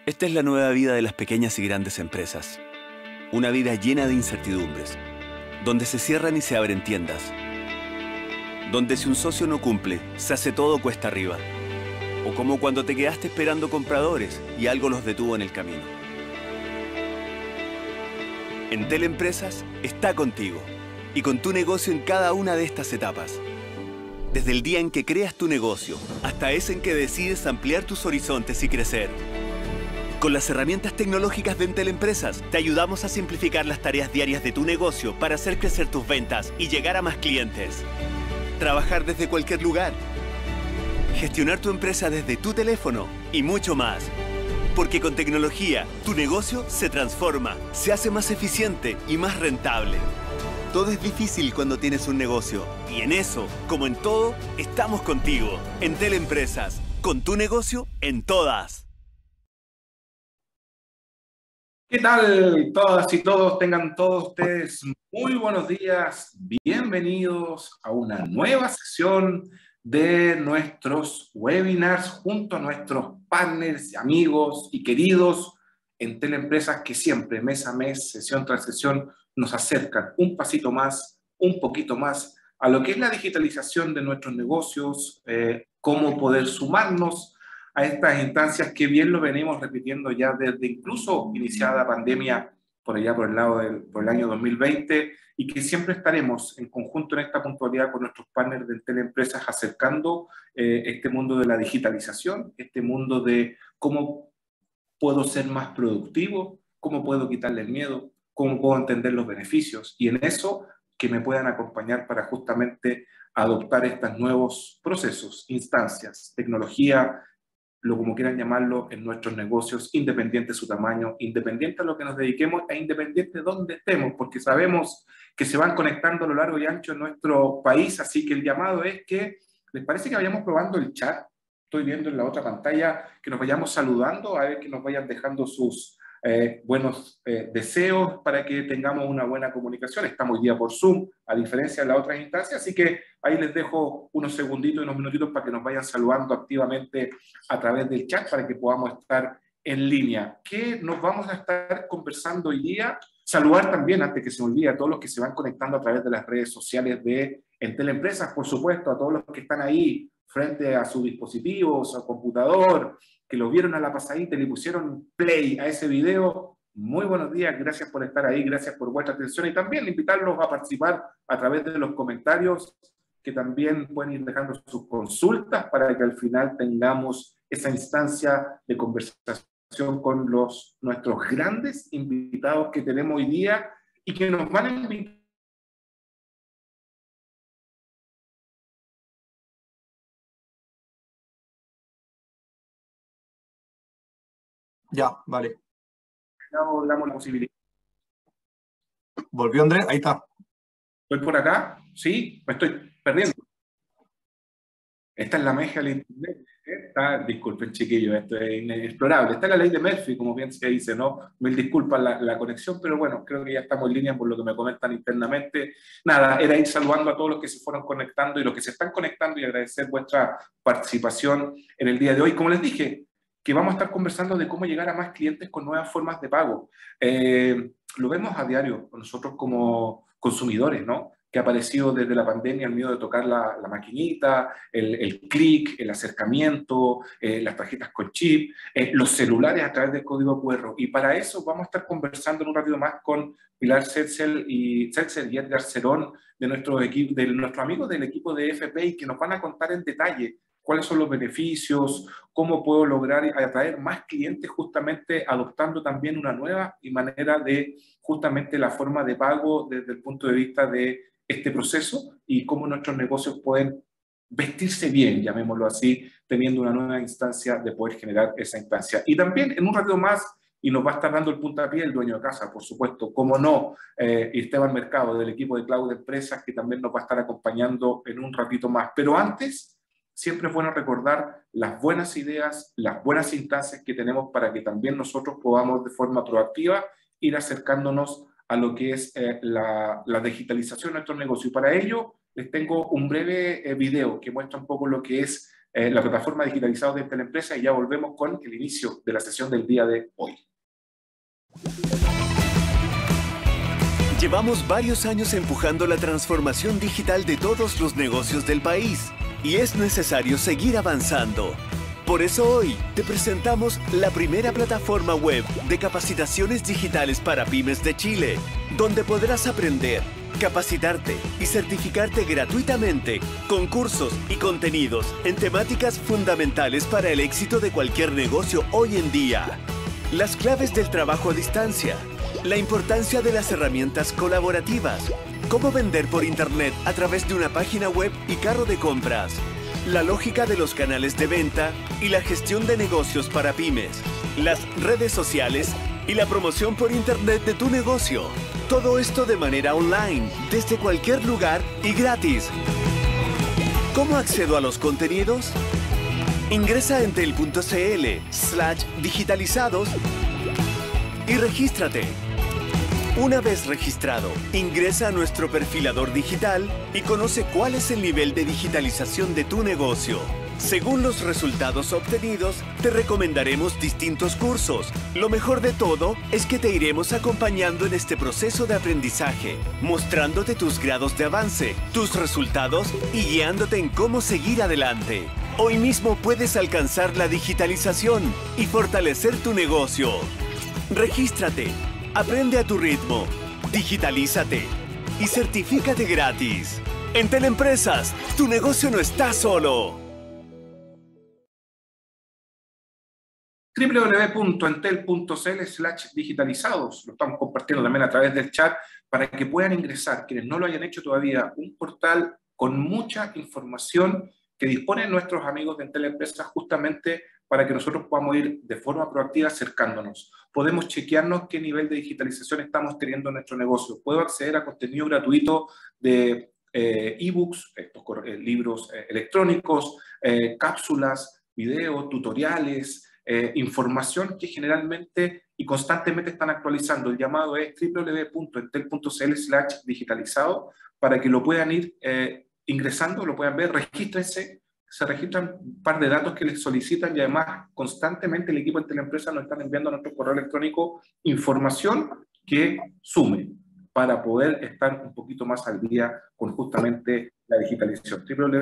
Esta es la nueva vida de las pequeñas y grandes empresas. Una vida llena de incertidumbres, donde se cierran y se abren tiendas, donde si un socio no cumple, se hace todo cuesta arriba. O como cuando te quedaste esperando compradores y algo los detuvo en el camino. Entel Empresas está contigo y con tu negocio en cada una de estas etapas. Desde el día en que creas tu negocio hasta ese en que decides ampliar tus horizontes y crecer. Con las herramientas tecnológicas de Entel Empresas, te ayudamos a simplificar las tareas diarias de tu negocio para hacer crecer tus ventas y llegar a más clientes. Trabajar desde cualquier lugar. Gestionar tu empresa desde tu teléfono y mucho más. Porque con tecnología, tu negocio se transforma, se hace más eficiente y más rentable. Todo es difícil cuando tienes un negocio. Y en eso, como en todo, estamos contigo. Entel Empresas, con tu negocio en todas. ¿Qué tal todas y todos? Tengan todos ustedes muy buenos días. Bienvenidos a una nueva sesión de nuestros webinars junto a nuestros partners, amigos y queridos Entel Empresas que siempre, mes a mes, sesión tras sesión, nos acercan un pasito más, un poquito más a lo que es la digitalización de nuestros negocios, cómo poder sumarnos a estas instancias que bien lo venimos repitiendo ya desde incluso iniciada la pandemia por allá por el año 2020 y que siempre estaremos en conjunto en esta puntualidad con nuestros partners de Entel Empresas acercando este mundo de la digitalización, este mundo de cómo puedo ser más productivo, cómo puedo quitarle el miedo, cómo puedo entender los beneficios y en eso que me puedan acompañar para justamente adoptar estos nuevos procesos, instancias, tecnología, lo como quieran llamarlo, en nuestros negocios, independiente de su tamaño, independiente a lo que nos dediquemos e independiente de dónde estemos, porque sabemos que se van conectando a lo largo y ancho en nuestro país, así que el llamado es que, ¿les parece que vayamos probando el chat? Estoy viendo en la otra pantalla que nos vayamos saludando, a ver que nos vayan dejando sus buenos deseos para que tengamos una buena comunicación. Estamos ya por Zoom, a diferencia de las otras instancias, así que ahí les dejo unos segunditos y unos minutitos para que nos vayan saludando activamente a través del chat para que podamos estar en línea. ¿Qué nos vamos a estar conversando hoy día? Saludar también, antes que se me olvide, a todos los que se van conectando a través de las redes sociales de Entel Empresas, por supuesto, a todos los que están ahí frente a sus dispositivos, a computador, que lo vieron a la pasadita y le pusieron play a ese video. Muy buenos días, gracias por estar ahí, gracias por vuestra atención y también invitarlos a participar a través de los comentarios que también pueden ir dejando sus consultas para que al final tengamos esa instancia de conversación con nuestros grandes invitados que tenemos hoy día y que nos van a invitar. Ya, vale. Damos la posibilidad. ¿Volvió Andrés? Ahí está. ¿Estoy por acá? Sí, me estoy perdiendo. Esta es la magia del internet. Disculpen, chiquillos, esto es inexplorable. Está la ley de Murphy, como bien se dice, ¿no? Mil disculpas la conexión, pero bueno, creo que ya estamos en línea por lo que me comentan internamente. Nada, era ir saludando a todos los que se fueron conectando y los que se están conectando y agradecer vuestra participación en el día de hoy. Como les dije, que vamos a estar conversando de cómo llegar a más clientes con nuevas formas de pago. Lo vemos a diario nosotros como consumidores, ¿no? Que ha aparecido desde la pandemia el miedo de tocar la maquinita, el clic, el acercamiento, las tarjetas con chip, los celulares a través del código QR. Y para eso vamos a estar conversando en un ratito más con Pilar Setzel y Edgar Cerón de nuestros amigos del equipo de FPI que nos van a contar en detalle cuáles son los beneficios, cómo puedo lograr atraer más clientes justamente adoptando también una nueva manera de justamente la forma de pago desde el punto de vista de este proceso y cómo nuestros negocios pueden vestirse bien, llamémoslo así, teniendo una nueva instancia de poder generar esa instancia. Y también en un ratito más, y nos va a estar dando el puntapié el dueño de casa, por supuesto, como no, Esteban Mercado del equipo de Cloud Empresas, que también nos va a estar acompañando en un ratito más. Pero antes, siempre es bueno recordar las buenas ideas, las buenas instancias que tenemos para que también nosotros podamos de forma proactiva ir acercándonos a lo que es la digitalización de nuestro negocio. Y para ello les tengo un breve video que muestra un poco lo que es la plataforma digitalizada de Teleempresa, y ya volvemos con el inicio de la sesión del día de hoy. Llevamos varios años empujando la transformación digital de todos los negocios del país y es necesario seguir avanzando. Por eso hoy te presentamos la primera plataforma web de capacitaciones digitales para pymes de Chile, donde podrás aprender, capacitarte y certificarte gratuitamente con cursos y contenidos en temáticas fundamentales para el éxito de cualquier negocio hoy en día. Las claves del trabajo a distancia, la importancia de las herramientas colaborativas, cómo vender por internet a través de una página web y carro de compras, la lógica de los canales de venta y la gestión de negocios para pymes, las redes sociales y la promoción por internet de tu negocio. Todo esto de manera online, desde cualquier lugar y gratis. ¿Cómo accedo a los contenidos? Ingresa en entel.cl/digitalizados y regístrate. Una vez registrado, ingresa a nuestro perfilador digital y conoce cuál es el nivel de digitalización de tu negocio. Según los resultados obtenidos, te recomendaremos distintos cursos. Lo mejor de todo es que te iremos acompañando en este proceso de aprendizaje, mostrándote tus grados de avance, tus resultados y guiándote en cómo seguir adelante. Hoy mismo puedes alcanzar la digitalización y fortalecer tu negocio. Regístrate, aprende a tu ritmo, digitalízate y certifícate gratis. En Teleempresas, tu negocio no está solo. www.entel.cl/digitalizados. Lo estamos compartiendo también a través del chat para que puedan ingresar, quienes no lo hayan hecho todavía, un portal con mucha información que disponen nuestros amigos de Entel Empresas justamente para que nosotros podamos ir de forma proactiva acercándonos. Podemos chequearnos qué nivel de digitalización estamos teniendo en nuestro negocio. Puedo acceder a contenido gratuito de ebooks, libros electrónicos, cápsulas, videos, tutoriales, información que generalmente y constantemente están actualizando. El llamado es www.entel.cl/digitalizado para que lo puedan ir ingresando, lo puedan ver, regístrense, se registran un par de datos que les solicitan y además constantemente el equipo de Teleempresa nos están enviando a nuestro correo electrónico información que sume para poder estar un poquito más al día con justamente la digitalización.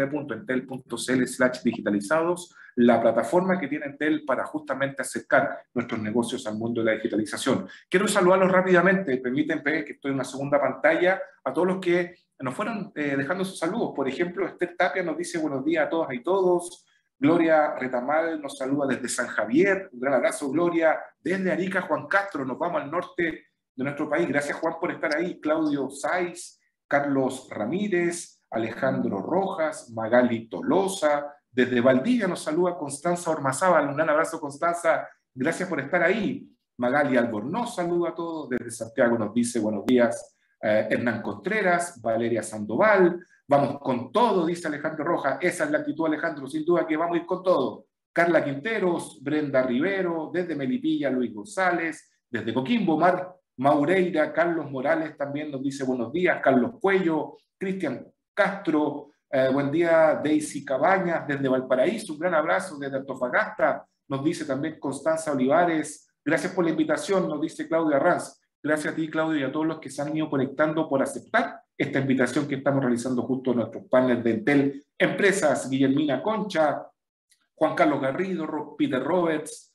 www.entel.cl/digitalizados, la plataforma que tiene Entel para justamente acercar nuestros negocios al mundo de la digitalización. Quiero saludarlos rápidamente, permítanme que estoy en una segunda pantalla, a todos los que nos fueron dejando sus saludos. Por ejemplo, Esther Tapia nos dice buenos días a todas y todos. Gloria Retamal nos saluda desde San Javier. Un gran abrazo, Gloria. Desde Arica, Juan Castro, nos vamos al norte de nuestro país. Gracias, Juan, por estar ahí. Claudio Saiz, Carlos Ramírez, Alejandro Rojas, Magali Tolosa. Desde Valdivia nos saluda Constanza Ormazábal. Un gran abrazo, Constanza. Gracias por estar ahí. Magali Albornoz saluda a todos. Desde Santiago nos dice buenos días. Hernán Contreras, Valeria Sandoval, vamos con todo, dice Alejandro Rojas. Esa es la actitud, Alejandro, sin duda que vamos a ir con todo. Carla Quinteros, Brenda Rivero, desde Melipilla, Luis González, desde Coquimbo, Maureira, Carlos Morales también nos dice buenos días, Carlos Cuello, Cristian Castro, buen día, Daisy Cabañas, desde Valparaíso, un gran abrazo, desde Antofagasta, nos dice también Constanza Olivares, gracias por la invitación, nos dice Claudia Ranz. Gracias a ti, Claudio, y a todos los que se han ido conectando por aceptar esta invitación que estamos realizando justo en nuestros paneles de Entel Empresas. Guillermina Concha, Juan Carlos Garrido, Peter Roberts,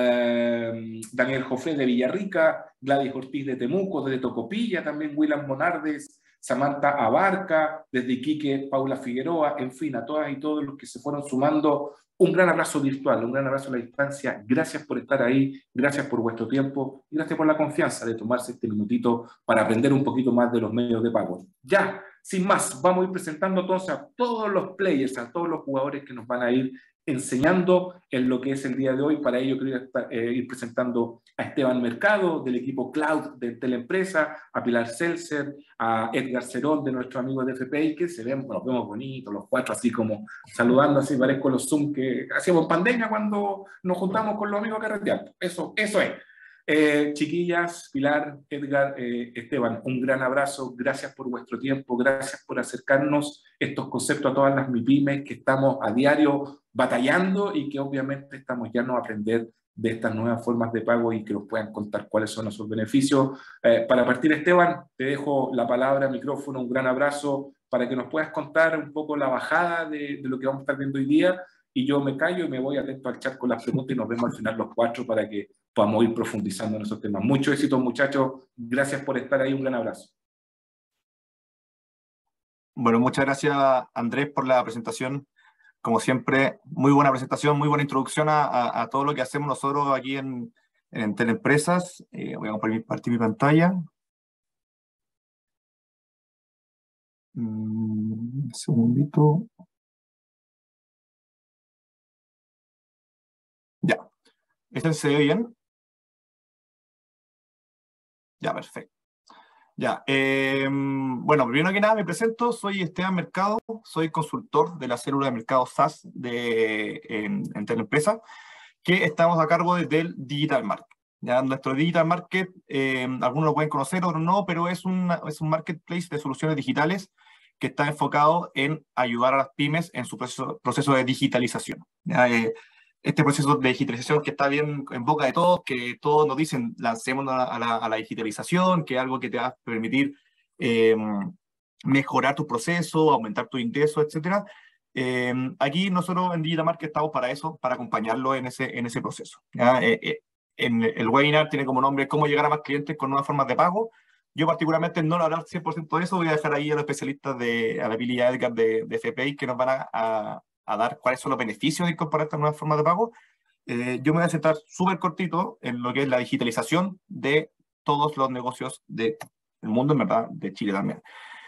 Daniel Jofré de Villarrica, Gladys Ortiz de Temuco, desde Tocopilla, también William Monardes, Samantha Abarca, desde Iquique, Paula Figueroa, en fin, a todas y todos los que se fueron sumando. Un gran abrazo virtual, un gran abrazo a la distancia. Gracias por estar ahí, gracias por vuestro tiempo y gracias por la confianza de tomarse este minutito para aprender un poquito más de los medios de pago. Ya, sin más, vamos a ir presentando entonces a todos los players, a todos los jugadores que nos van a ir enseñando en lo que es el día de hoy. Para ello quiero ir presentando a Esteban Mercado del equipo Cloud de Teleempresa, a Pilar Seltzer, a Edgar Cerón de nuestro amigo de FPI, que nos vemos bonitos los cuatro así como saludando, así parezco los Zoom que hacíamos en pandemia cuando nos juntamos con los amigos carreteando. Eso es. Chiquillas, Pilar, Edgar, Esteban, un gran abrazo, gracias por vuestro tiempo, gracias por acercarnos estos conceptos a todas las MIPYMES que estamos a diario batallando y que obviamente estamos ya no a aprender de estas nuevas formas de pago y que nos puedan contar cuáles son esos beneficios. Para partir, Esteban, te dejo la palabra, micrófono, un gran abrazo para que nos puedas contar un poco la bajada de lo que vamos a estar viendo hoy día, y yo me callo y me voy atento al chat con las preguntas y nos vemos al final los cuatro para que podamos ir profundizando en esos temas. Mucho éxito, muchachos. Gracias por estar ahí. Un gran abrazo. Bueno, muchas gracias, Andrés, por la presentación. Como siempre, muy buena presentación, muy buena introducción a todo lo que hacemos nosotros aquí en Teleempresas. Voy a compartir mi pantalla. Un segundito. Ya. ¿Este se ve bien? Ya, perfecto. Ya, bueno, primero que nada me presento, soy Esteban Mercado, soy consultor de la célula de mercado SaaS en Teleempresa, que estamos a cargo del Digital Market. Ya, nuestro Digital Market, algunos lo pueden conocer, otros no, pero es un marketplace de soluciones digitales que está enfocado en ayudar a las pymes en su proceso de digitalización. Ya, este proceso de digitalización que está bien en boca de todos, que todos nos dicen, lancémonos a la digitalización, que es algo que te va a permitir mejorar tu proceso, aumentar tu ingreso, etc. Aquí nosotros en Digital Market estamos para eso, para acompañarlo en ese proceso. ¿Ya? En el webinar tiene como nombre ¿Cómo llegar a más clientes con nuevas formas de pago? Yo particularmente no lo hablar 100% de eso, voy a dejar ahí a los especialistas, a la Pili y a Edgar de FPI, que nos van a dar cuáles son los beneficios de incorporar estas nuevas formas de pago. Yo me voy a centrar súper cortito en lo que es la digitalización de todos los negocios del mundo, en verdad, de Chile también.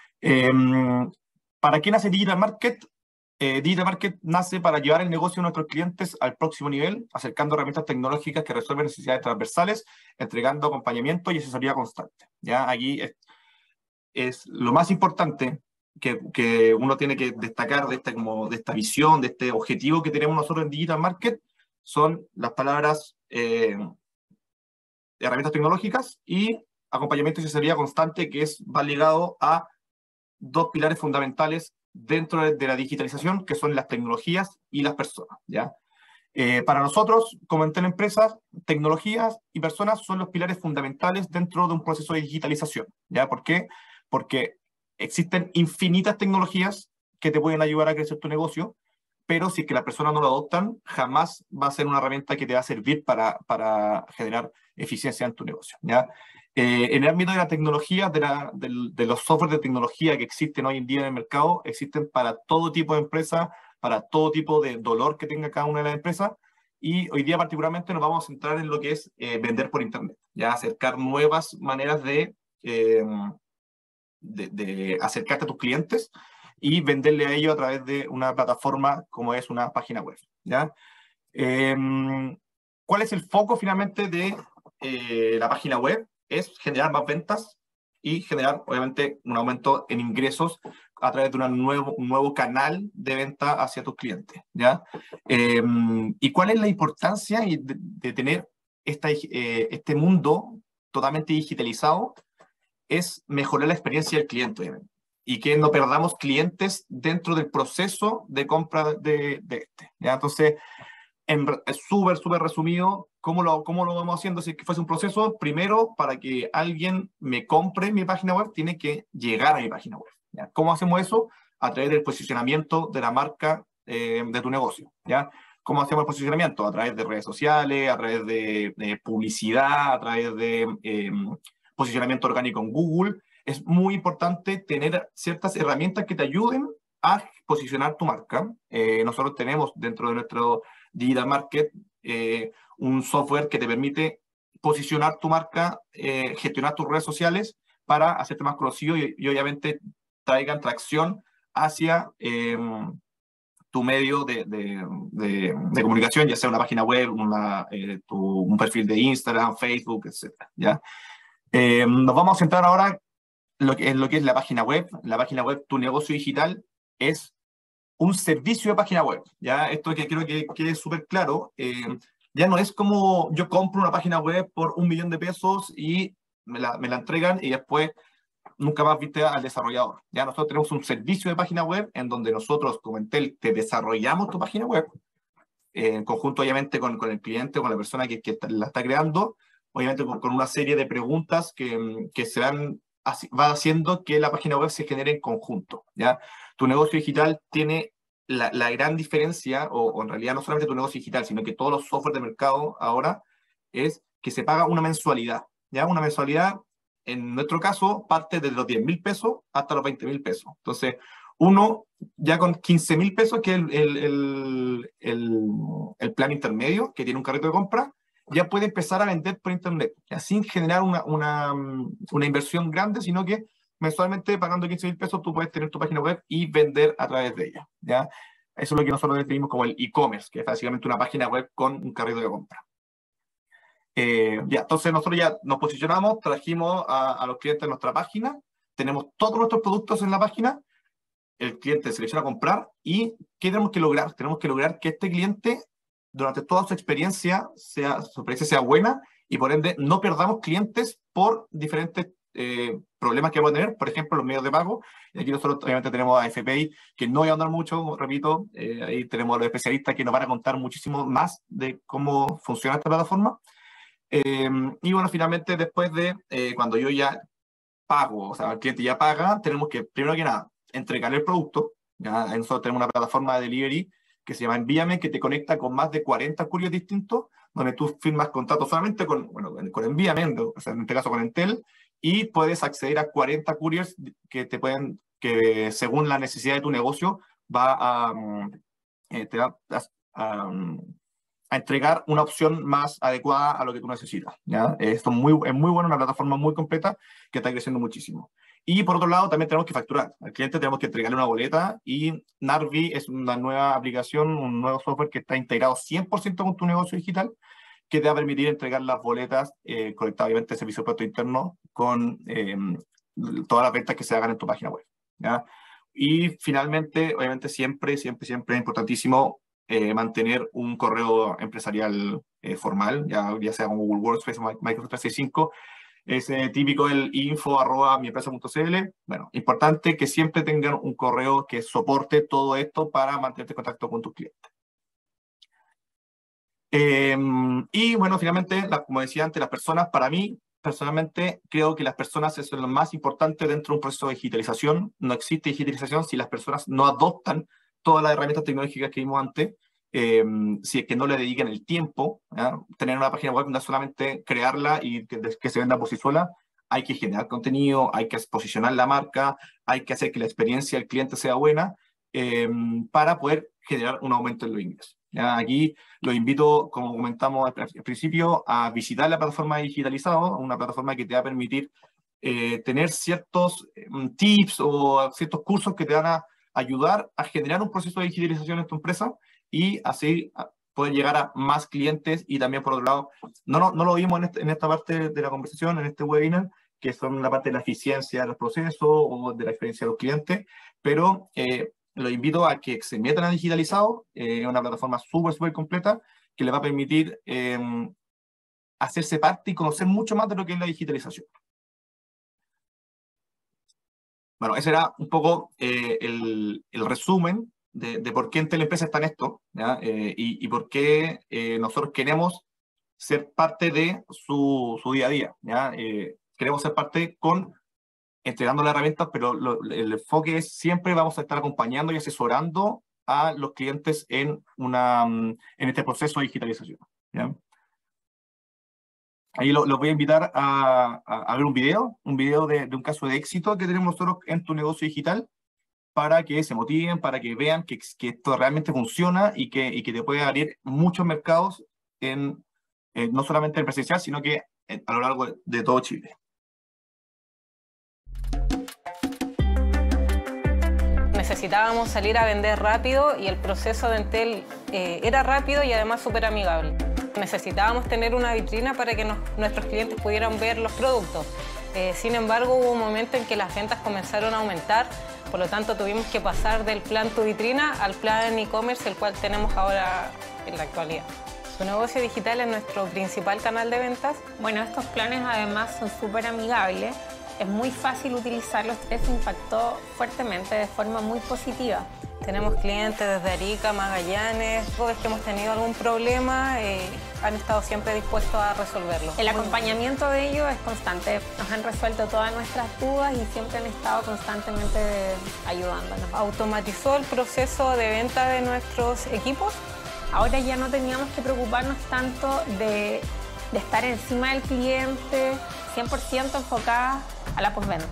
¿Para qué nace Digital Market? Digital Market nace para llevar el negocio de nuestros clientes al próximo nivel, acercando herramientas tecnológicas que resuelven necesidades transversales, entregando acompañamiento y asesoría constante. ¿Ya? Aquí es lo más importante que uno tiene que destacar de esta visión, de este objetivo que tenemos nosotros en Digital Market, son las palabras herramientas tecnológicas y acompañamiento y asesoría constante, que va ligado a dos pilares fundamentales dentro de la digitalización, que son las tecnologías y las personas. ¿Ya? Para nosotros, como en Teleempresas, tecnologías y personas son los pilares fundamentales dentro de un proceso de digitalización. ¿Ya? ¿Por qué? Porque existen infinitas tecnologías que te pueden ayudar a crecer tu negocio, pero si es que las personas no lo adoptan, jamás va a ser una herramienta que te va a servir para generar eficiencia en tu negocio. ¿Ya? En el ámbito de la tecnología, de los softwares de tecnología que existen hoy en día en el mercado, existen para todo tipo de empresas, para todo tipo de dolor que tenga cada una de las empresas, y hoy día particularmente nos vamos a centrar en lo que es vender por Internet, ya acercar nuevas maneras de acercarte a tus clientes y venderle a ellos a través de una plataforma como es una página web. ¿Ya? ¿Cuál es el foco finalmente de la página web? Es generar más ventas y generar, obviamente, un aumento en ingresos a través de un nuevo canal de venta hacia tus clientes. ¿Ya? ¿Y cuál es la importancia de tener este mundo totalmente digitalizado? Es mejorar la experiencia del cliente, obviamente, y que no perdamos clientes dentro del proceso de compra de este. ¿Ya? Entonces, es súper resumido, ¿cómo lo vamos haciendo si es que fuese un proceso? Primero, para que alguien me compre mi página web, tiene que llegar a mi página web. ¿Ya? ¿Cómo hacemos eso? A través del posicionamiento de la marca de tu negocio. ¿Ya? ¿Cómo hacemos el posicionamiento? A través de redes sociales, a través de publicidad, a través de posicionamiento orgánico en Google. Es muy importante tener ciertas herramientas que te ayuden a posicionar tu marca. Nosotros tenemos dentro de nuestro Digital Market un software que te permite posicionar tu marca, gestionar tus redes sociales para hacerte más conocido y obviamente traigan tracción hacia tu medio de comunicación, ya sea una página web, un perfil de Instagram, Facebook, etc. ¿Ya? Nos vamos a centrar ahora en lo que es la página web. La página web, tu negocio digital, es un servicio de página web. ¿Ya? Esto que creo que quede súper claro. ya no es como yo compro una página web por 1 millón de pesos y me la entregan y después nunca más viste al desarrollador. Ya nosotros tenemos un servicio de página web en donde nosotros, como Entel, te desarrollamos tu página web, en conjunto obviamente con el cliente o con la persona que la está creando, obviamente con una serie de preguntas que se va haciendo que la página web se genere en conjunto. ¿Ya? Tu negocio digital tiene la gran diferencia, o en realidad no solamente tu negocio digital, sino que todos los software de mercado ahora, es que se paga una mensualidad. ¿Ya? Una mensualidad, en nuestro caso, parte desde los 10.000 pesos hasta los 20.000 pesos. Entonces, uno ya con 15.000 pesos, que es el plan intermedio, que tiene un carrito de compra, ya puede empezar a vender por internet, ya sin generar una inversión grande, sino que mensualmente pagando 15.000 pesos tú puedes tener tu página web y vender a través de ella. ¿Ya? Eso es lo que nosotros definimos como el e-commerce, que es básicamente una página web con un carrito de compra. Entonces nosotros ya nos posicionamos, trajimos a los clientes a nuestra página, tenemos todos nuestros productos en la página, el cliente selecciona comprar y ¿qué tenemos que lograr? Tenemos que lograr que este cliente durante toda su experiencia sea buena y por ende no perdamos clientes por diferentes problemas que vamos a tener, por ejemplo los medios de pago. Y aquí nosotros obviamente tenemos a FPI, que no voy a andar mucho, repito, ahí tenemos a los especialistas que nos van a contar muchísimo más de cómo funciona esta plataforma. Y bueno, finalmente después de cuando yo ya pago, o sea, el cliente ya paga, tenemos que, primero que nada, entregar el producto. ¿Ya? Nosotros tenemos una plataforma de delivery que se llama Envíame, que te conecta con más de 40 couriers distintos, donde tú firmas contratos solamente con Envíame, o sea, en este caso con Entel, y puedes acceder a 40 couriers que según la necesidad de tu negocio, te va a entregar una opción más adecuada a lo que tú necesitas. ¿Ya? Esto es muy bueno, una plataforma muy completa que está creciendo muchísimo. Y por otro lado, también tenemos que facturar. Al cliente tenemos que entregarle una boleta y Narvi es una nueva aplicación, un nuevo software que está integrado 100% con tu negocio digital, que te va a permitir entregar las boletas conectadas obviamente al servicio de puerto interno con todas las ventas que se hagan en tu página web. ¿Ya? Y finalmente, obviamente siempre es importantísimo mantener un correo empresarial formal, ya sea con Google Workspace o Microsoft 365, ese típico el info@miempresa.cl. Bueno, importante que siempre tengan un correo que soporte todo esto para mantenerte en contacto con tus clientes. Y bueno, finalmente, como decía antes, las personas, para mí, personalmente, creo que las personas es lo más importante dentro de un proceso de digitalización. No existe digitalización si las personas no adoptan todas las herramientas tecnológicas que vimos antes, si es que no le dedican el tiempo. ¿Ya? Tener una página web no es solamente crearla y que se venda por sí sola, hay que generar contenido, hay que posicionar la marca, hay que hacer que la experiencia del cliente sea buena para poder generar un aumento en los ingresos. ¿Ya? Aquí los invito, como comentamos al principio, a visitar la plataforma de Digitalizado, una plataforma que te va a permitir tener ciertos tips o ciertos cursos que te van a ayudar a generar un proceso de digitalización en tu empresa y así poder llegar a más clientes. Y también, por otro lado, no lo vimos en esta parte de la conversación, en este webinar, que son la parte de la eficiencia de los procesos o de la experiencia de los clientes, pero los invito a que se metan a Digitalizado, una plataforma súper completa que les va a permitir hacerse parte y conocer mucho más de lo que es la digitalización. Bueno, ese era un poco el resumen de por qué Entel Empresa está en esto, ¿ya? Y por qué nosotros queremos ser parte de su día a día. ¿Ya? Queremos ser parte entregando las herramientas, pero el enfoque es siempre vamos a estar acompañando y asesorando a los clientes en este proceso de digitalización. ¿Ya? Ahí los voy a invitar a ver un video de un caso de éxito que tenemos nosotros en tu negocio digital, para que se motiven, para que vean que esto realmente funciona y que te puede abrir muchos mercados, no solamente en presencial, sino que a lo largo de todo Chile. Necesitábamos salir a vender rápido y el proceso de Entel era rápido y además súper amigable. Necesitábamos tener una vitrina para que nuestros clientes pudieran ver los productos. Sin embargo, hubo un momento en que las ventas comenzaron a aumentar, por lo tanto tuvimos que pasar del plan Tu Vitrina al plan e-commerce, el cual tenemos ahora en la actualidad. Tu negocio digital es nuestro principal canal de ventas. Bueno, estos planes además son súper amigables, es muy fácil utilizarlos, eso impactó fuertemente de forma muy positiva. Tenemos clientes desde Arica, Magallanes, cada vez que hemos tenido algún problema, han estado siempre dispuestos a resolverlo. El acompañamiento de ellos es constante, nos han resuelto todas nuestras dudas y siempre han estado constantemente ayudándonos. Automatizó el proceso de venta de nuestros equipos. Ahora ya no teníamos que preocuparnos tanto de estar encima del cliente, 100% enfocada a la postventa.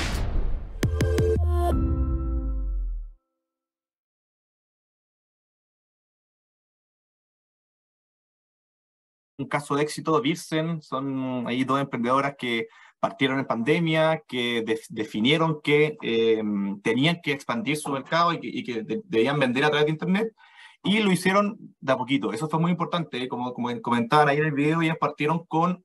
Un caso de éxito, Virsen, son ahí dos emprendedoras que partieron en pandemia, que definieron que tenían que expandir su mercado y que debían vender a través de Internet, y lo hicieron de a poquito. Eso fue muy importante, como comentaban ahí en el video, ellas partieron con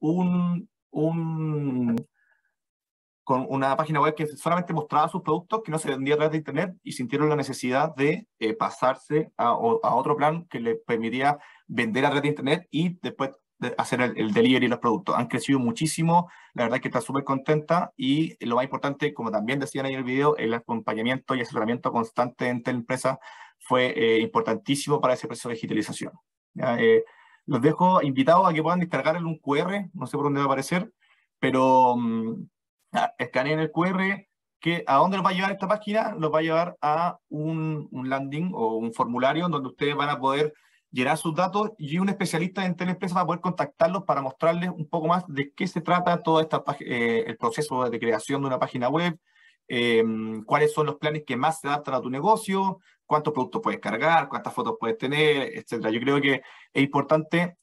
con una página web que solamente mostraba sus productos, que no se vendía a través de Internet, y sintieron la necesidad de pasarse a otro plan que les permitía vender a través de Internet y después hacer el delivery de los productos. Han crecido muchísimo, la verdad es que está súper contenta, y lo más importante, como también decían ahí en el video, el acompañamiento y asesoramiento constante entre la empresa fue importantísimo para ese proceso de digitalización. ¿Ya? Los dejo invitados a que puedan descargar un QR, no sé por dónde va a aparecer, pero escaneen el QR, que ¿a dónde los va a llevar esta página? Los va a llevar a un landing o un formulario donde ustedes van a poder llenar sus datos, y un especialista en Teleempresa va a poder contactarlos para mostrarles un poco más de qué se trata todo el proceso de creación de una página web, cuáles son los planes que más se adaptan a tu negocio, cuántos productos puedes cargar, cuántas fotos puedes tener, etc. Yo creo que es importante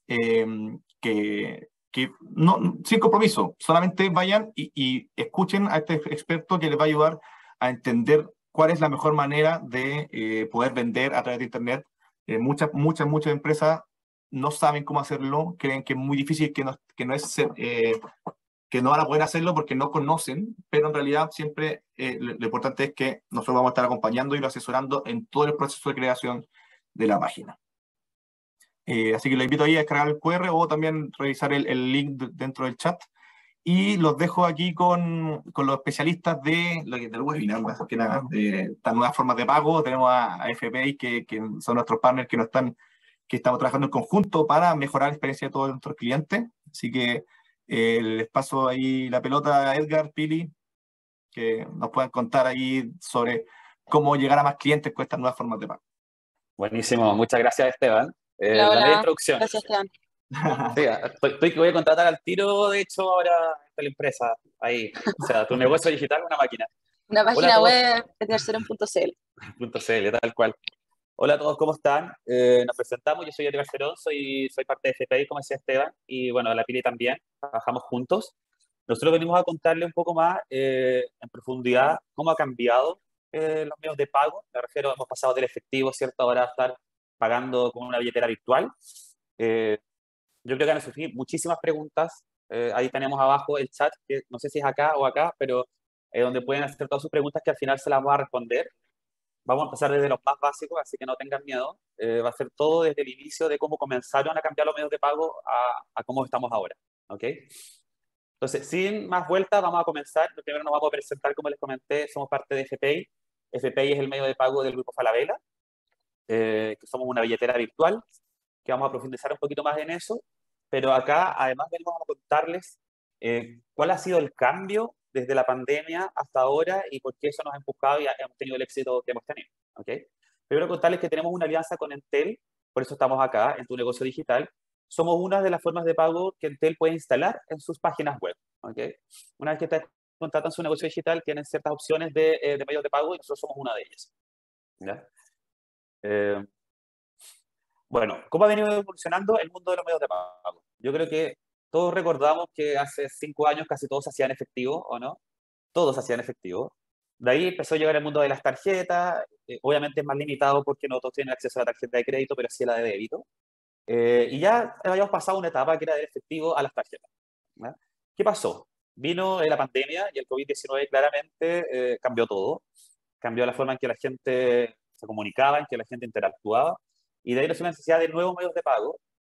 que no, sin compromiso, solamente vayan y escuchen a este experto que les va a ayudar a entender cuál es la mejor manera de poder vender a través de Internet. Muchas empresas no saben cómo hacerlo, creen que es muy difícil, que no van a poder hacerlo porque no conocen, pero en realidad siempre lo importante es que nosotros vamos a estar acompañando y lo asesorando en todo el proceso de creación de la página. Así que los invito ahí a descargar el QR o también revisar el link dentro del chat. Y los dejo aquí con los especialistas del webinar, más que nada, de estas nuevas formas de pago. Tenemos a FPI, que son nuestros partners que estamos trabajando en conjunto para mejorar la experiencia de todos nuestros clientes. Así que les paso ahí la pelota a Edgar, Pili, que nos puedan contar ahí sobre cómo llegar a más clientes con estas nuevas formas de pago. Buenísimo, muchas gracias, Esteban. Hola, Dale la hola. introducción. Gracias, Esteban. Sí, estoy que voy a contratar al tiro, de hecho, ahora esta la empresa. Ahí, o sea, tu negocio digital, una máquina. Una Hola a página todos. web de tercero.cl. .cl, tal cual. Hola a todos, ¿cómo están? Nos presentamos, yo soy Edgar Cerón, soy parte de FPI, como decía Esteban, y bueno, la Pili también, trabajamos juntos. Nosotros venimos a contarle un poco más en profundidad cómo ha cambiado los medios de pago. Me refiero, hemos pasado del efectivo, ¿cierto? Ahora a estar pagando con una billetera virtual. Yo creo que van a surgir muchísimas preguntas. Ahí tenemos abajo el chat, que no sé si es acá o acá, pero donde pueden hacer todas sus preguntas, que al final se las voy a responder. Vamos a empezar desde los más básicos, así que no tengan miedo. Va a ser todo desde el inicio de cómo comenzaron a cambiar los medios de pago a cómo estamos ahora. ¿Ok? Entonces, sin más vueltas, vamos a comenzar. Primero nos vamos a presentar, como les comenté, somos parte de FPI. FPI es el medio de pago del grupo Falabella, que somos una billetera virtual, que vamos a profundizar un poquito más en eso. Pero acá, además, venimos a contarles cuál ha sido el cambio desde la pandemia hasta ahora y por qué eso nos ha empujado y hemos tenido el éxito que hemos tenido. ¿Okay? Primero contarles que tenemos una alianza con Entel, por eso estamos acá, en Tu Negocio Digital. Somos una de las formas de pago que Entel puede instalar en sus páginas web. ¿Okay? Una vez que ustedes contratan su negocio digital, tienen ciertas opciones de medios de pago y nosotros somos una de ellas. ¿Ya? Bueno, ¿cómo ha venido evolucionando el mundo de los medios de pago? Yo creo que todos recordamos que hace 5 años casi todos hacían efectivo, ¿o no? Todos hacían efectivo. De ahí empezó a llegar el mundo de las tarjetas. Obviamente es más limitado porque no todos tienen acceso a la tarjeta de crédito, pero sí a la de débito. Y ya habíamos pasado una etapa que era del efectivo a las tarjetas. ¿Ya? ¿Qué pasó? Vino la pandemia y el COVID-19 claramente cambió todo. Cambió la forma en que la gente se comunicaba, en que la gente interactuaba. Y de ahí nació la necesidad de nuevos medios de pago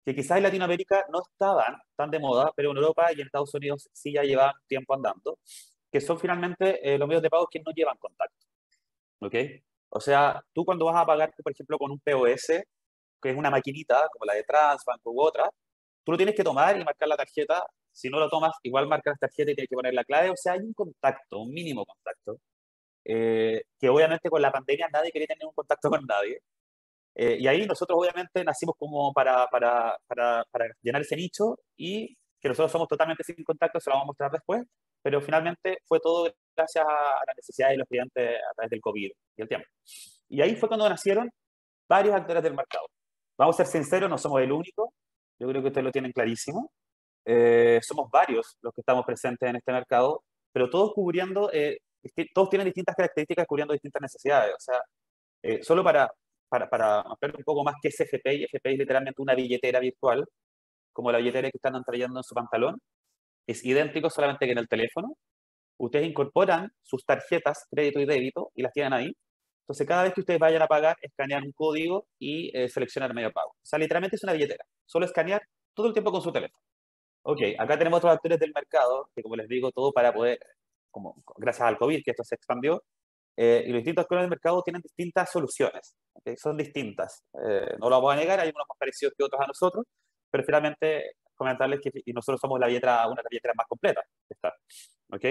que quizás en Latinoamérica no estaban tan de moda, pero en Europa y en Estados Unidos sí ya llevan tiempo andando, que son finalmente los medios de pago que no llevan contacto. ¿Ok? O sea, tú cuando vas a pagar, por ejemplo, con un POS, que es una maquinita como la de Transbank u otra, tú lo tienes que tomar y marcar la tarjeta. Si no lo tomas, igual marcas la tarjeta y tienes que poner la clave. O sea, hay un contacto, un mínimo contacto, que obviamente con la pandemia nadie quería tener un contacto con nadie. Y ahí nosotros obviamente nacimos como para llenar ese nicho y que nosotros somos totalmente sin contacto, se lo vamos a mostrar después, pero finalmente fue todo gracias a las necesidades de los clientes a través del COVID y el tiempo. Y ahí fue cuando nacieron varios actores del mercado. Vamos a ser sinceros, no somos el único, yo creo que ustedes lo tienen clarísimo. Somos varios los que estamos presentes en este mercado, pero todos cubriendo, todos tienen distintas características cubriendo distintas necesidades. O sea, solo para ampliar un poco más qué es FPI, FPI es literalmente una billetera virtual, como la billetera que están trayendo en su pantalón. Es idéntico, solamente que en el teléfono. Ustedes incorporan sus tarjetas, crédito y débito, y las tienen ahí. Entonces, cada vez que ustedes vayan a pagar, escanean un código y seleccionan el medio de pago. O sea, literalmente es una billetera. Solo escanear todo el tiempo con su teléfono. Ok, acá tenemos otros actores del mercado, que como les digo, todo para poder, como gracias al COVID, que esto se expandió, y los distintos actores del mercado tienen distintas soluciones. ¿Okay? Son distintas. No lo vamos a negar, hay unos más parecidos que otros a nosotros, pero finalmente comentarles que y nosotros somos una de las billeteras más completas. ¿Ok?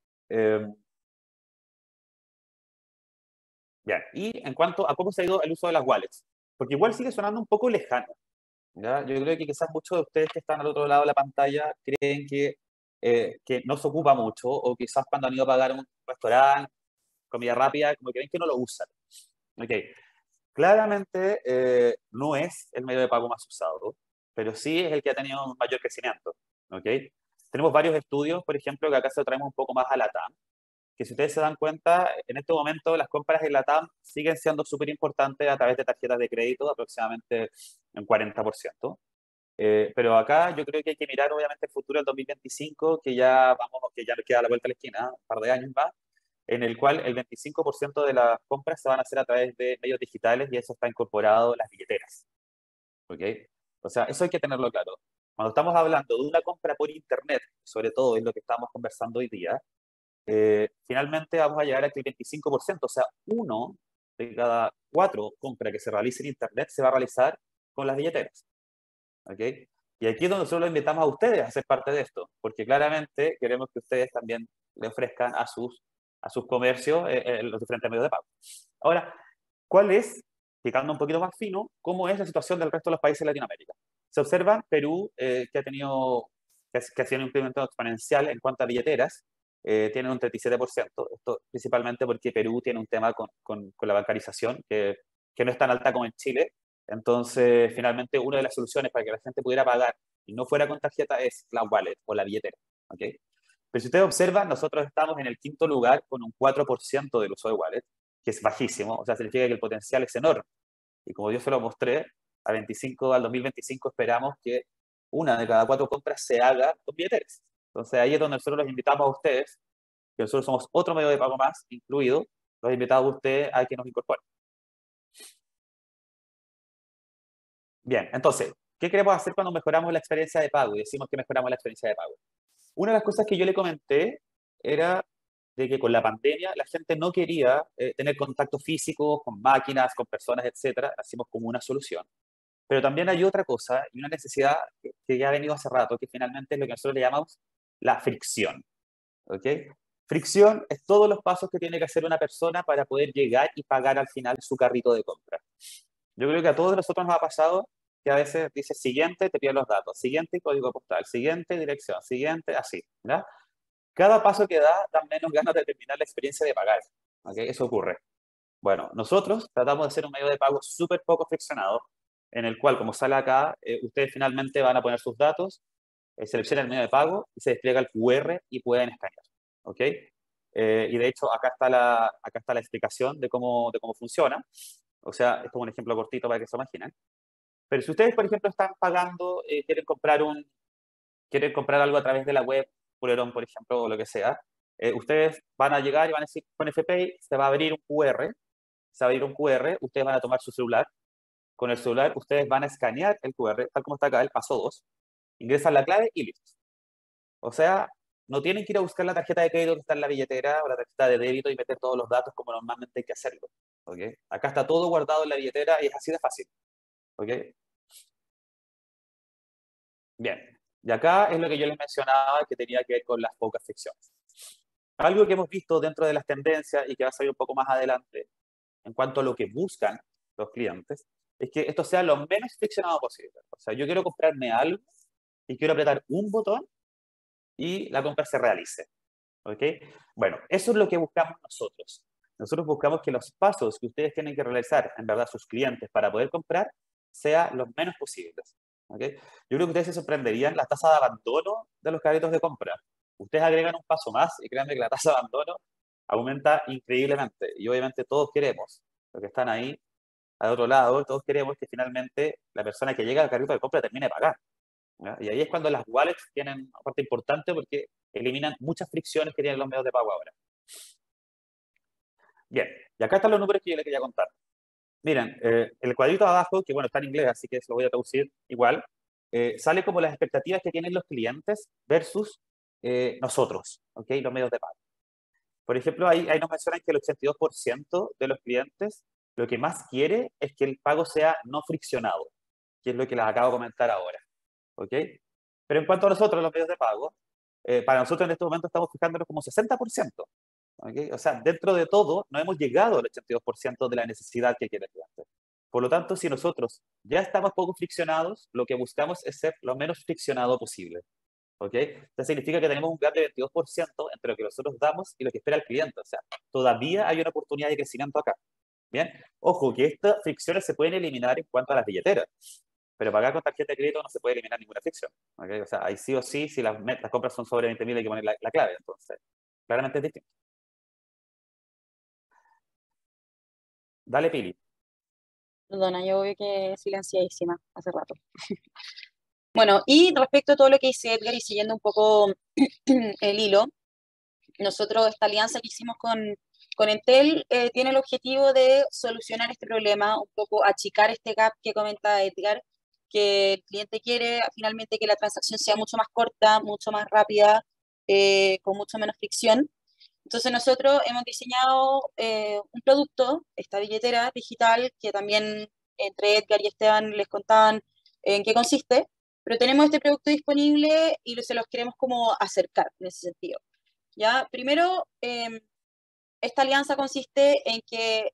Bien, y en cuanto a cómo se ha ido el uso de las wallets, porque igual sigue sonando un poco lejano. ¿Ya? Yo creo que quizás muchos de ustedes que están al otro lado de la pantalla creen que no se ocupa mucho, o quizás cuando han ido a pagar en un restaurante, comida rápida, como que ven que no lo usan. Okay. Claramente no es el medio de pago más usado, pero sí es el que ha tenido un mayor crecimiento. ¿Okay? Tenemos varios estudios, por ejemplo, que acá se lo traemos un poco más a la TAM, que si ustedes se dan cuenta, en este momento las compras en la TAM siguen siendo súper importantes a través de tarjetas de crédito, aproximadamente un 40%. Pero acá yo creo que hay que mirar obviamente el futuro del 2025, que ya nos queda a la vuelta de la esquina, un par de años más, en el cual el 25% de las compras se van a hacer a través de medios digitales y eso está incorporado en las billeteras. ¿Ok? O sea, eso hay que tenerlo claro. Cuando estamos hablando de una compra por internet, sobre todo es lo que estamos conversando hoy día, finalmente vamos a llegar a que el 25%, o sea, 1 de cada 4 compras que se realicen en internet se va a realizar con las billeteras. ¿Ok? Y aquí es donde nosotros los invitamos a ustedes a ser parte de esto, porque claramente queremos que ustedes también le ofrezcan a sus comercios los diferentes medios de pago. Ahora, ¿cuál es, picando un poquito más fino, cómo es la situación del resto de los países de Latinoamérica? Se observa Perú, que ha sido un incremento exponencial en cuanto a billeteras, tienen un 37%. Esto principalmente porque Perú tiene un tema con la bancarización que no es tan alta como en Chile. Entonces, finalmente, una de las soluciones para que la gente pudiera pagar y no fuera con tarjeta es la wallet o la billetera. ¿Okay? Pero si ustedes observan, nosotros estamos en el 5º lugar con un 4% del uso de wallet, que es bajísimo. O sea, significa que el potencial es enorme. Y como yo se lo mostré, al 2025 esperamos que 1 de cada 4 compras se haga con billeteras. Entonces, ahí es donde nosotros los invitamos a ustedes, que nosotros somos otro medio de pago más incluido, los invitamos a ustedes a que nos incorporen. Bien, entonces, ¿qué queremos hacer cuando mejoramos la experiencia de pago? Y decimos que mejoramos la experiencia de pago. Una de las cosas que yo le comenté era de que con la pandemia la gente no quería tener contacto físico con máquinas, con personas, etcétera. Hacemos como una solución. Pero también hay otra cosa y una necesidad que ya ha venido hace rato, que finalmente es lo que nosotros le llamamos la fricción. ¿Ok? Fricción es todos los pasos que tiene que hacer una persona para poder llegar y pagar al final su carrito de compra. Yo creo que a todos nosotros nos ha pasado que a veces dice siguiente, te piden los datos, siguiente código postal, siguiente dirección, siguiente así, ¿verdad? Cada paso que da menos ganas de terminar la experiencia de pagar. ¿Okay? Eso ocurre. Bueno, nosotros tratamos de hacer un medio de pago súper poco friccionado, en el cual, como sale acá, ustedes finalmente van a poner sus datos, seleccionan el medio de pago y se despliega el QR y pueden escanear. ¿Ok? Y de hecho, acá está la explicación de cómo funciona. O sea, es como un ejemplo cortito para que se imaginen. Pero si ustedes, por ejemplo, están pagando, quieren comprar algo a través de la web, Polerón, por ejemplo, o lo que sea, ustedes van a llegar y van a decir, con FPI se va a abrir un QR, ustedes van a tomar su celular, con el celular ustedes van a escanear el QR, tal como está acá, el paso 2, ingresan la clave y listo. O sea, no tienen que ir a buscar la tarjeta de crédito que está en la billetera o la tarjeta de débito y meter todos los datos como normalmente hay que hacerlo. ¿Okay? Acá está todo guardado en la billetera y es así de fácil. ¿Okay? Bien, y acá es lo que yo les mencionaba que tenía que ver con las pocas fricciones. Algo que hemos visto dentro de las tendencias y que va a salir un poco más adelante en cuanto a lo que buscan los clientes, es que esto sea lo menos friccionado posible. O sea, yo quiero comprarme algo y quiero apretar un botón y la compra se realice. ¿Ok? Bueno, eso es lo que buscamos nosotros. Nosotros buscamos que los pasos que ustedes tienen que realizar, en verdad, sus clientes para poder comprar, sean los menos posibles. ¿Ok? Yo creo que ustedes se sorprenderían la tasa de abandono de los carritos de compra. Ustedes agregan un paso más y créanme que la tasa de abandono aumenta increíblemente. Y obviamente todos queremos, los que están ahí al otro lado, todos queremos que finalmente la persona que llega al carrito de compra termine de pagar. ¿Ya? Y ahí es cuando las wallets tienen una parte importante porque eliminan muchas fricciones que tienen los medios de pago ahora. Bien, y acá están los números que yo les quería contar. Miren, el cuadrito de abajo, que bueno, está en inglés, así que se lo voy a traducir igual, sale como las expectativas que tienen los clientes versus nosotros, ¿ok? Los medios de pago. Por ejemplo, ahí nos mencionan que el 82% de los clientes lo que más quiere es que el pago sea no friccionado, que es lo que les acabo de comentar ahora. ¿Ok? Pero en cuanto a nosotros, los medios de pago, para nosotros en este momento estamos fijándonos como 60%. ¿Ok? O sea, dentro de todo, no hemos llegado al 82% de la necesidad que quiere el cliente. Por lo tanto, si nosotros ya estamos poco friccionados, lo que buscamos es ser lo menos friccionado posible. ¿Ok? Esto significa que tenemos un gap de 22% entre lo que nosotros damos y lo que espera el cliente. O sea, todavía hay una oportunidad de crecimiento acá. Bien, ojo que estas fricciones se pueden eliminar en cuanto a las billeteras, pero pagar con tarjeta de crédito no se puede eliminar ninguna fricción. ¿Okay? O sea, ahí sí o sí, si las compras son sobre 20.000 hay que poner la clave. Entonces, claramente es distinto. Dale, Pili. Perdona, yo veo que silenciadísima hace rato. Bueno, y respecto a todo lo que dice Edgar y siguiendo un poco el hilo, nosotros esta alianza que hicimos con Entel tiene el objetivo de solucionar este problema, un poco achicar este gap que comenta Edgar, que el cliente quiere finalmente que la transacción sea mucho más corta, mucho más rápida, con mucho menos fricción. Entonces nosotros hemos diseñado un producto, esta billetera digital, que también entre Edgar y Esteban les contaban en qué consiste, pero tenemos este producto disponible y se los queremos como acercar en ese sentido. ¿Ya? Primero, esta alianza consiste en que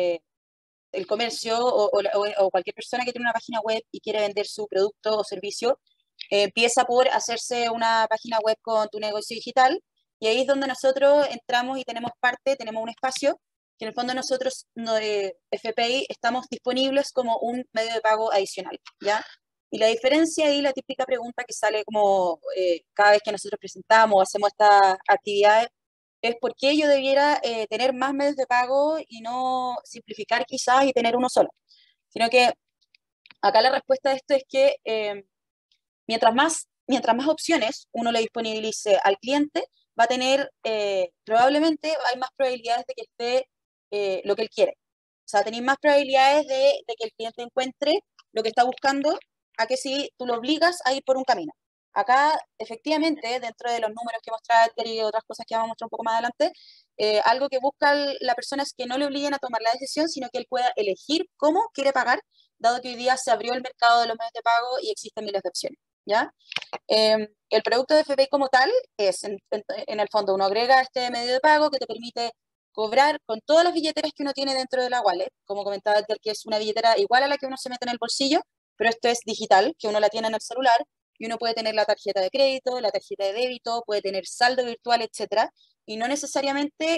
el comercio o cualquier persona que tiene una página web y quiere vender su producto o servicio, empieza por hacerse una página web con tu negocio digital y ahí es donde nosotros entramos y tenemos un espacio que en el fondo nosotros, FPI, estamos disponibles como un medio de pago adicional, ¿ya? Y la diferencia ahí, la típica pregunta que sale como cada vez que nosotros presentamos o hacemos estas actividades, es por qué yo debiera tener más medios de pago y no simplificar quizás y tener uno solo. Sino que acá la respuesta de esto es que mientras más opciones uno le disponibilice al cliente, va a tener, probablemente hay más probabilidades de que esté lo que él quiere. O sea, tenéis más probabilidades de que el cliente encuentre lo que está buscando a que si tú lo obligas a ir por un camino. Acá, efectivamente, dentro de los números que mostraba Edgar y otras cosas que vamos a mostrar un poco más adelante, algo que busca la persona es que no le obliguen a tomar la decisión, sino que él pueda elegir cómo quiere pagar, dado que hoy día se abrió el mercado de los medios de pago y existen miles de opciones, ¿ya? El producto de FPI como tal es, en el fondo, uno agrega este medio de pago que te permite cobrar con todas las billeteras que uno tiene dentro de la wallet, como comentaba Edgar, que es una billetera igual a la que uno se mete en el bolsillo, pero esto es digital, que uno la tiene en el celular, y uno puede tener la tarjeta de crédito, la tarjeta de débito, puede tener saldo virtual, etcétera, y no necesariamente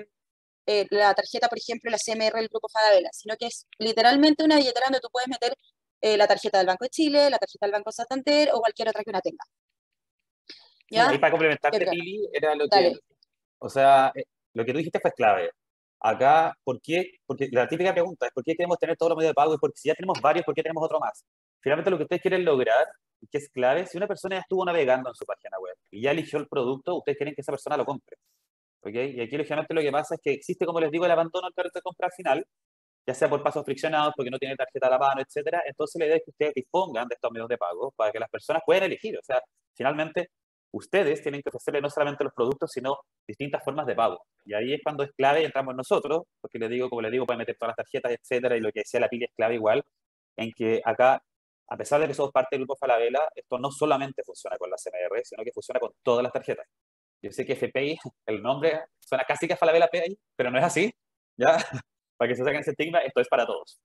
la tarjeta, por ejemplo, la CMR del Grupo Falabella, sino que es literalmente una billetera donde tú puedes meter la tarjeta del Banco de Chile, la tarjeta del Banco Santander o cualquier otra que uno tenga. ¿Ya? Sí, ahí para complementarte, Pili, era lo que... O sea, lo que tú dijiste fue clave. Acá, ¿por qué? Porque la típica pregunta es ¿por qué queremos tener todos los medios de pago? Y porque si ya tenemos varios, ¿por qué tenemos otro más? Finalmente lo que ustedes quieren lograr, que es clave, si una persona ya estuvo navegando en su página web y ya eligió el producto, ustedes quieren que esa persona lo compre. ¿Okay? Y aquí, lógicamente, lo que pasa es que existe, como les digo, el abandono al carrito de compra al final, ya sea por pasos friccionados, porque no tiene tarjeta a la mano, etcétera. Entonces la idea es que ustedes dispongan de estos medios de pago para que las personas puedan elegir. O sea, finalmente, ustedes tienen que ofrecerle no solamente los productos, sino distintas formas de pago. Y ahí es cuando es clave y entramos nosotros, porque les digo, como les digo, pueden meter todas las tarjetas, etcétera, y lo que decía la Pili es clave igual, en que acá, a pesar de que somos parte del grupo Falabella, esto no solamente funciona con la CMR, sino que funciona con todas las tarjetas. Yo sé que FPI, el nombre suena casi que a Falabella Pay, pero no es así, ¿ya? Para que se saquen ese estigma, esto es para todos.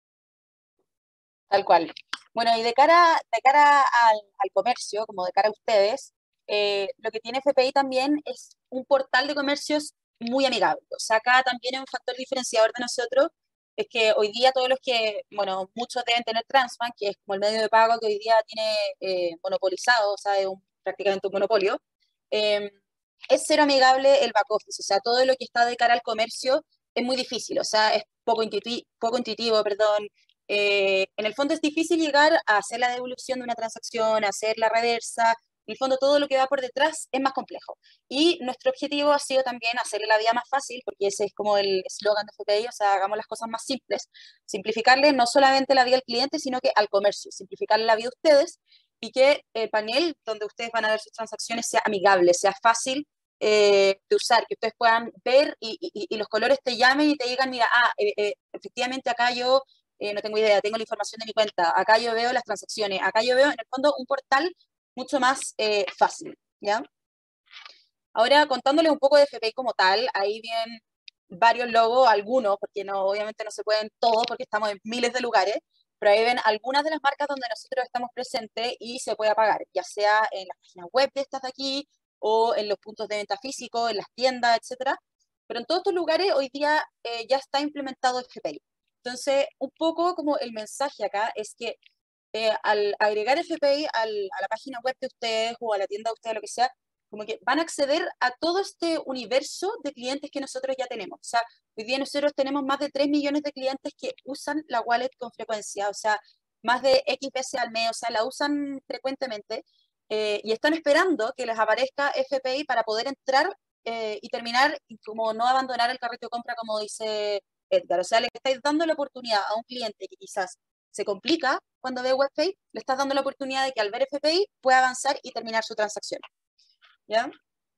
Tal cual. Bueno, y de cara al comercio, como de cara a ustedes, lo que tiene FPI también es un portal de comercios muy amigable. O sea, acá también es un factor diferenciador de nosotros, es que hoy día todos los que, bueno, muchos deben tener Transbank, que es como el medio de pago que hoy día tiene monopolizado, o sea, es prácticamente un monopolio. Es cero amigable el back office, o sea, todo lo que está de cara al comercio es muy difícil, o sea, es poco intuitivo, perdón. En el fondo es difícil llegar a hacer la devolución de una transacción, a hacer la reversa. En el fondo todo lo que va por detrás es más complejo. Y nuestro objetivo ha sido también hacerle la vida más fácil, porque ese es como el eslogan de FPI, o sea, hagamos las cosas más simples. Simplificarle no solamente la vida al cliente, sino que al comercio, simplificarle la vida a ustedes y que el panel donde ustedes van a ver sus transacciones sea amigable, sea fácil de usar, que ustedes puedan ver y los colores te llamen y te digan, mira, efectivamente acá yo no tengo idea, tengo la información de mi cuenta, acá yo veo las transacciones, acá yo veo en el fondo un portal mucho más fácil, ¿ya? Ahora, contándoles un poco de FPI como tal, ahí vienen varios logos, algunos, porque no, obviamente no se pueden todos porque estamos en miles de lugares, pero ahí ven algunas de las marcas donde nosotros estamos presentes y se puede pagar, ya sea en las páginas web de estas de aquí o en los puntos de venta físicos, en las tiendas, etcétera. Pero en todos estos lugares hoy día ya está implementado FPI. Entonces, un poco como el mensaje acá es que al agregar FPI a la página web de ustedes o a la tienda de ustedes, lo que sea, como que van a acceder a todo este universo de clientes que nosotros ya tenemos. O sea, hoy día nosotros tenemos más de 3 millones de clientes que usan la wallet con frecuencia, o sea, más de X veces al mes, o sea, la usan frecuentemente y están esperando que les aparezca FPI para poder entrar y terminar y como no abandonar el carrito de compra, como dice Edgar. O sea, le estáis dando la oportunidad a un cliente que quizás se complica cuando ve WebPay, le estás dando la oportunidad de que al ver FPI pueda avanzar y terminar su transacción. ¿Ya?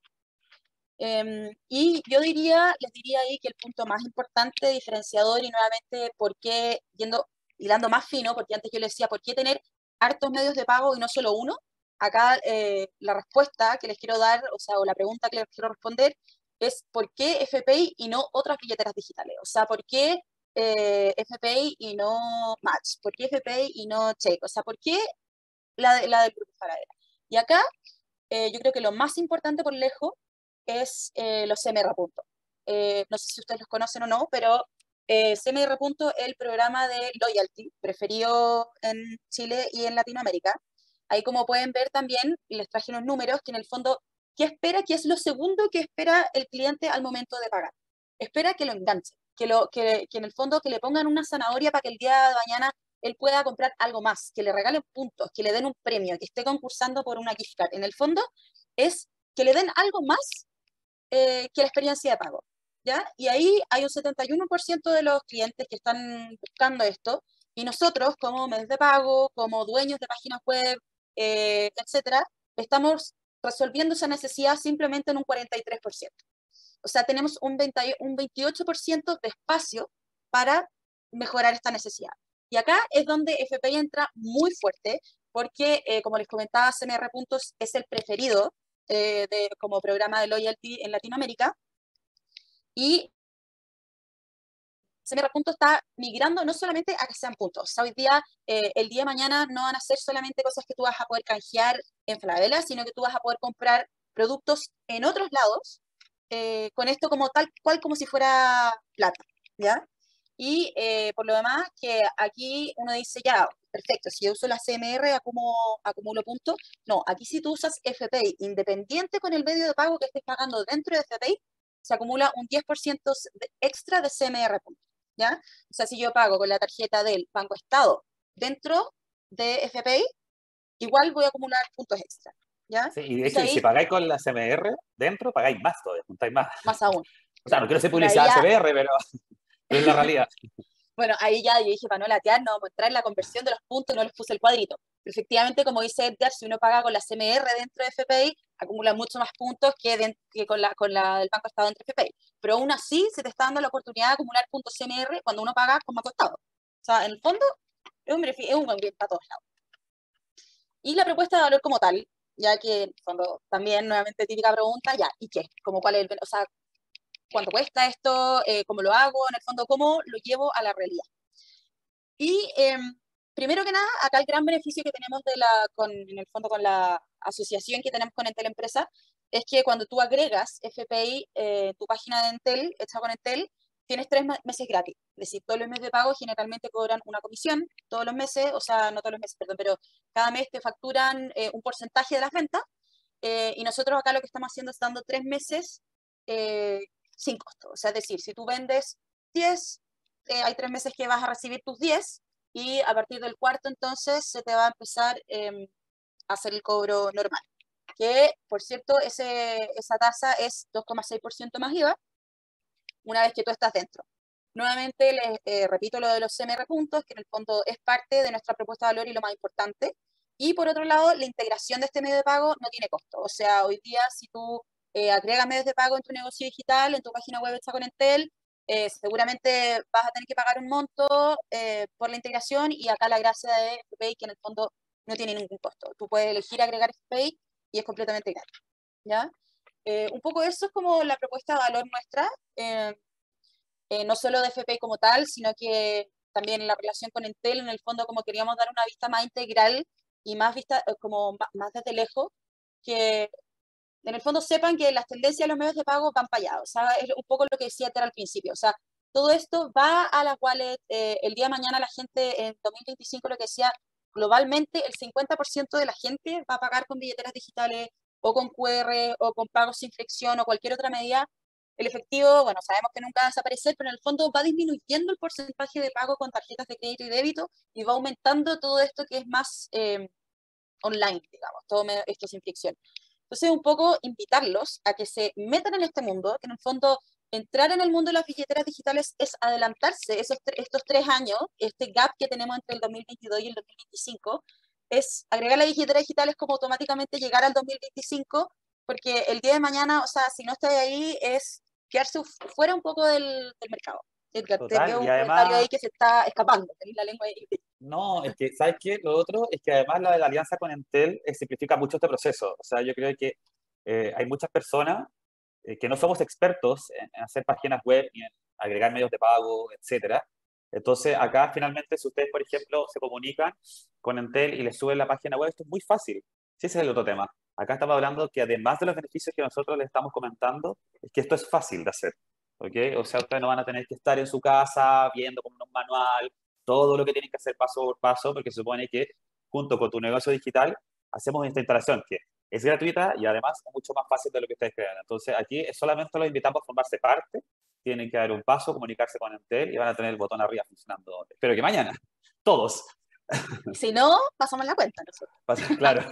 Y yo les diría ahí que el punto más importante, diferenciador y nuevamente por qué, hilando más fino, porque antes yo les decía, ¿por qué tener hartos medios de pago y no solo uno? Acá la respuesta que les quiero dar, o sea, o la pregunta que les quiero responder es ¿por qué FPI y no otras billeteras digitales? O sea, ¿por qué FPI y no Match? ¿Por qué FPI y no Check? O sea, ¿por qué la del Grupo Falabella? Y acá yo creo que lo más importante por lejos es los CMR puntos. No sé si ustedes los conocen o no, pero CMR puntos es el programa de loyalty preferido en Chile y en Latinoamérica. Ahí como pueden ver también, les traje unos números que en el fondo, ¿qué es lo segundo que espera el cliente al momento de pagar? Espera que lo enganche, que en el fondo que le pongan una zanahoria para que el día de mañana él pueda comprar algo más, que le regalen puntos, que le den un premio, que esté concursando por una gift card. En el fondo es que le den algo más que la experiencia de pago, ¿ya? Y ahí hay un 71% de los clientes que están buscando esto, y nosotros como medios de pago, como dueños de páginas web, etcétera, estamos resolviendo esa necesidad simplemente en un 43%. O sea, tenemos un 28% de espacio para mejorar esta necesidad. Y acá es donde FPI entra muy fuerte, porque, como les comentaba, CMR Puntos es el preferido como programa de loyalty en Latinoamérica. Y CMR Puntos está migrando no solamente a que sean puntos. O sea, hoy día, el día de mañana no van a ser solamente cosas que tú vas a poder canjear en Falabella, sino que tú vas a poder comprar productos en otros lados, con esto como tal cual como si fuera plata, ¿ya? Y por lo demás, que aquí uno dice, ya, perfecto, si yo uso la CMR, acumulo puntos. No, aquí si tú usas FPI, independiente con el medio de pago que estés pagando dentro de FPI, se acumula un 10% extra de CMR puntos, ¿ya? O sea, si yo pago con la tarjeta del Banco Estado dentro de FPI, igual voy a acumular puntos extra, ¿ya? Sí, y de hecho, si pagáis con la CMR dentro, pagáis más todavía, juntáis más. Más aún. O sea, no quiero ser Mira, publicidad CMR, pero es la realidad. Bueno, ahí ya yo dije, para no latear, no vamos a entrar en la conversión de los puntos y no les puse el cuadrito. Pero efectivamente, como dice Edgar, si uno paga con la CMR dentro de FPI, acumula mucho más puntos que con la del Banco Estado dentro de FPI. Pero aún así, se te está dando la oportunidad de acumular puntos CMR cuando uno paga con Banco Estado. O sea, en el fondo, es un buen bien para todos lados. Y la propuesta de valor como tal, ya que en el fondo también, nuevamente, típica pregunta, ya, ¿y qué? Como cuál es o sea, ¿cuánto cuesta esto? ¿Cómo lo hago? En el fondo, ¿cómo lo llevo a la realidad? Y primero que nada, acá el gran beneficio que tenemos en el fondo con la asociación que tenemos con Entel Empresa es que cuando tú agregas FPI, tu página de Entel, hecha con Entel, tienes 3 meses gratis. Es decir, todos los meses de pago generalmente cobran una comisión, todos los meses, o sea, no todos los meses, perdón, pero cada mes te facturan un porcentaje de las ventas, y nosotros acá lo que estamos haciendo es dando 3 meses sin costo. O sea, es decir, si tú vendes 10, hay 3 meses que vas a recibir tus 10 y a partir del cuarto entonces se te va a empezar a hacer el cobro normal. Que, por cierto, esa tasa es 2,6% más IVA una vez que tú estás dentro. Nuevamente, les repito lo de los CMR puntos, que en el fondo es parte de nuestra propuesta de valor y lo más importante. Y por otro lado, la integración de este medio de pago no tiene costo. O sea, hoy día si tú agregas medios de pago en tu negocio digital, en tu página web hecha con Entel, seguramente vas a tener que pagar un monto por la integración, y acá la gracia de FPI que en el fondo no tiene ningún costo. Tú puedes elegir agregar FPI y es completamente gratis, ¿ya? Un poco eso es como la propuesta de valor nuestra, no solo de FPI como tal, sino que también la relación con Entel, en el fondo como queríamos dar una vista más integral y más vista como más desde lejos, que en el fondo sepan que las tendencias de los medios de pago van para allá. O sea, es un poco lo que decía Ter al principio. O sea, todo esto va a la wallet. El día de mañana la gente, en 2025, lo que decía, globalmente el 50% de la gente va a pagar con billeteras digitales o con QR o con pagos sin fricción o cualquier otra medida. El efectivo, bueno, sabemos que nunca va a desaparecer, pero en el fondo va disminuyendo el porcentaje de pago con tarjetas de crédito y débito y va aumentando todo esto que es más online, digamos, todo esto sin fricción. Entonces, un poco invitarlos a que se metan en este mundo, que en el fondo entrar en el mundo de las billeteras digitales es adelantarse estos 3 años, este gap que tenemos entre el 2022 y el 2025, es agregar las billeteras digitales como automáticamente llegar al 2025, porque el día de mañana, o sea, si no estáis ahí, es quedarse fuera un poco del mercado. Edgar, te Total, veo y un comentario ahí además, que se está escapando, tenéis la lengua ahí. no, es que, ¿sabes qué? Lo otro es que además la de la alianza con Entel simplifica mucho este proceso. O sea, yo creo que hay muchas personas que no somos expertos en hacer páginas web y en agregar medios de pago, etcétera. Entonces, acá finalmente, si ustedes, por ejemplo, se comunican con Entel y les suben la página web, esto es muy fácil. Sí, ese es el otro tema. Acá estamos hablando que además de los beneficios que nosotros les estamos comentando, es que esto es fácil de hacer. ¿Ok? O sea, ustedes no van a tener que estar en su casa viendo como un manual todo lo que tienen que hacer paso por paso, porque se supone que junto con tu negocio digital hacemos esta instalación que es gratuita y además es mucho más fácil de lo que ustedes crean. Entonces, aquí solamente los invitamos a formarse parte, tienen que dar un paso, comunicarse con Entel y van a tener el botón arriba funcionando. Espero que mañana, todos. Si no, pasamos la cuenta nosotros. Claro.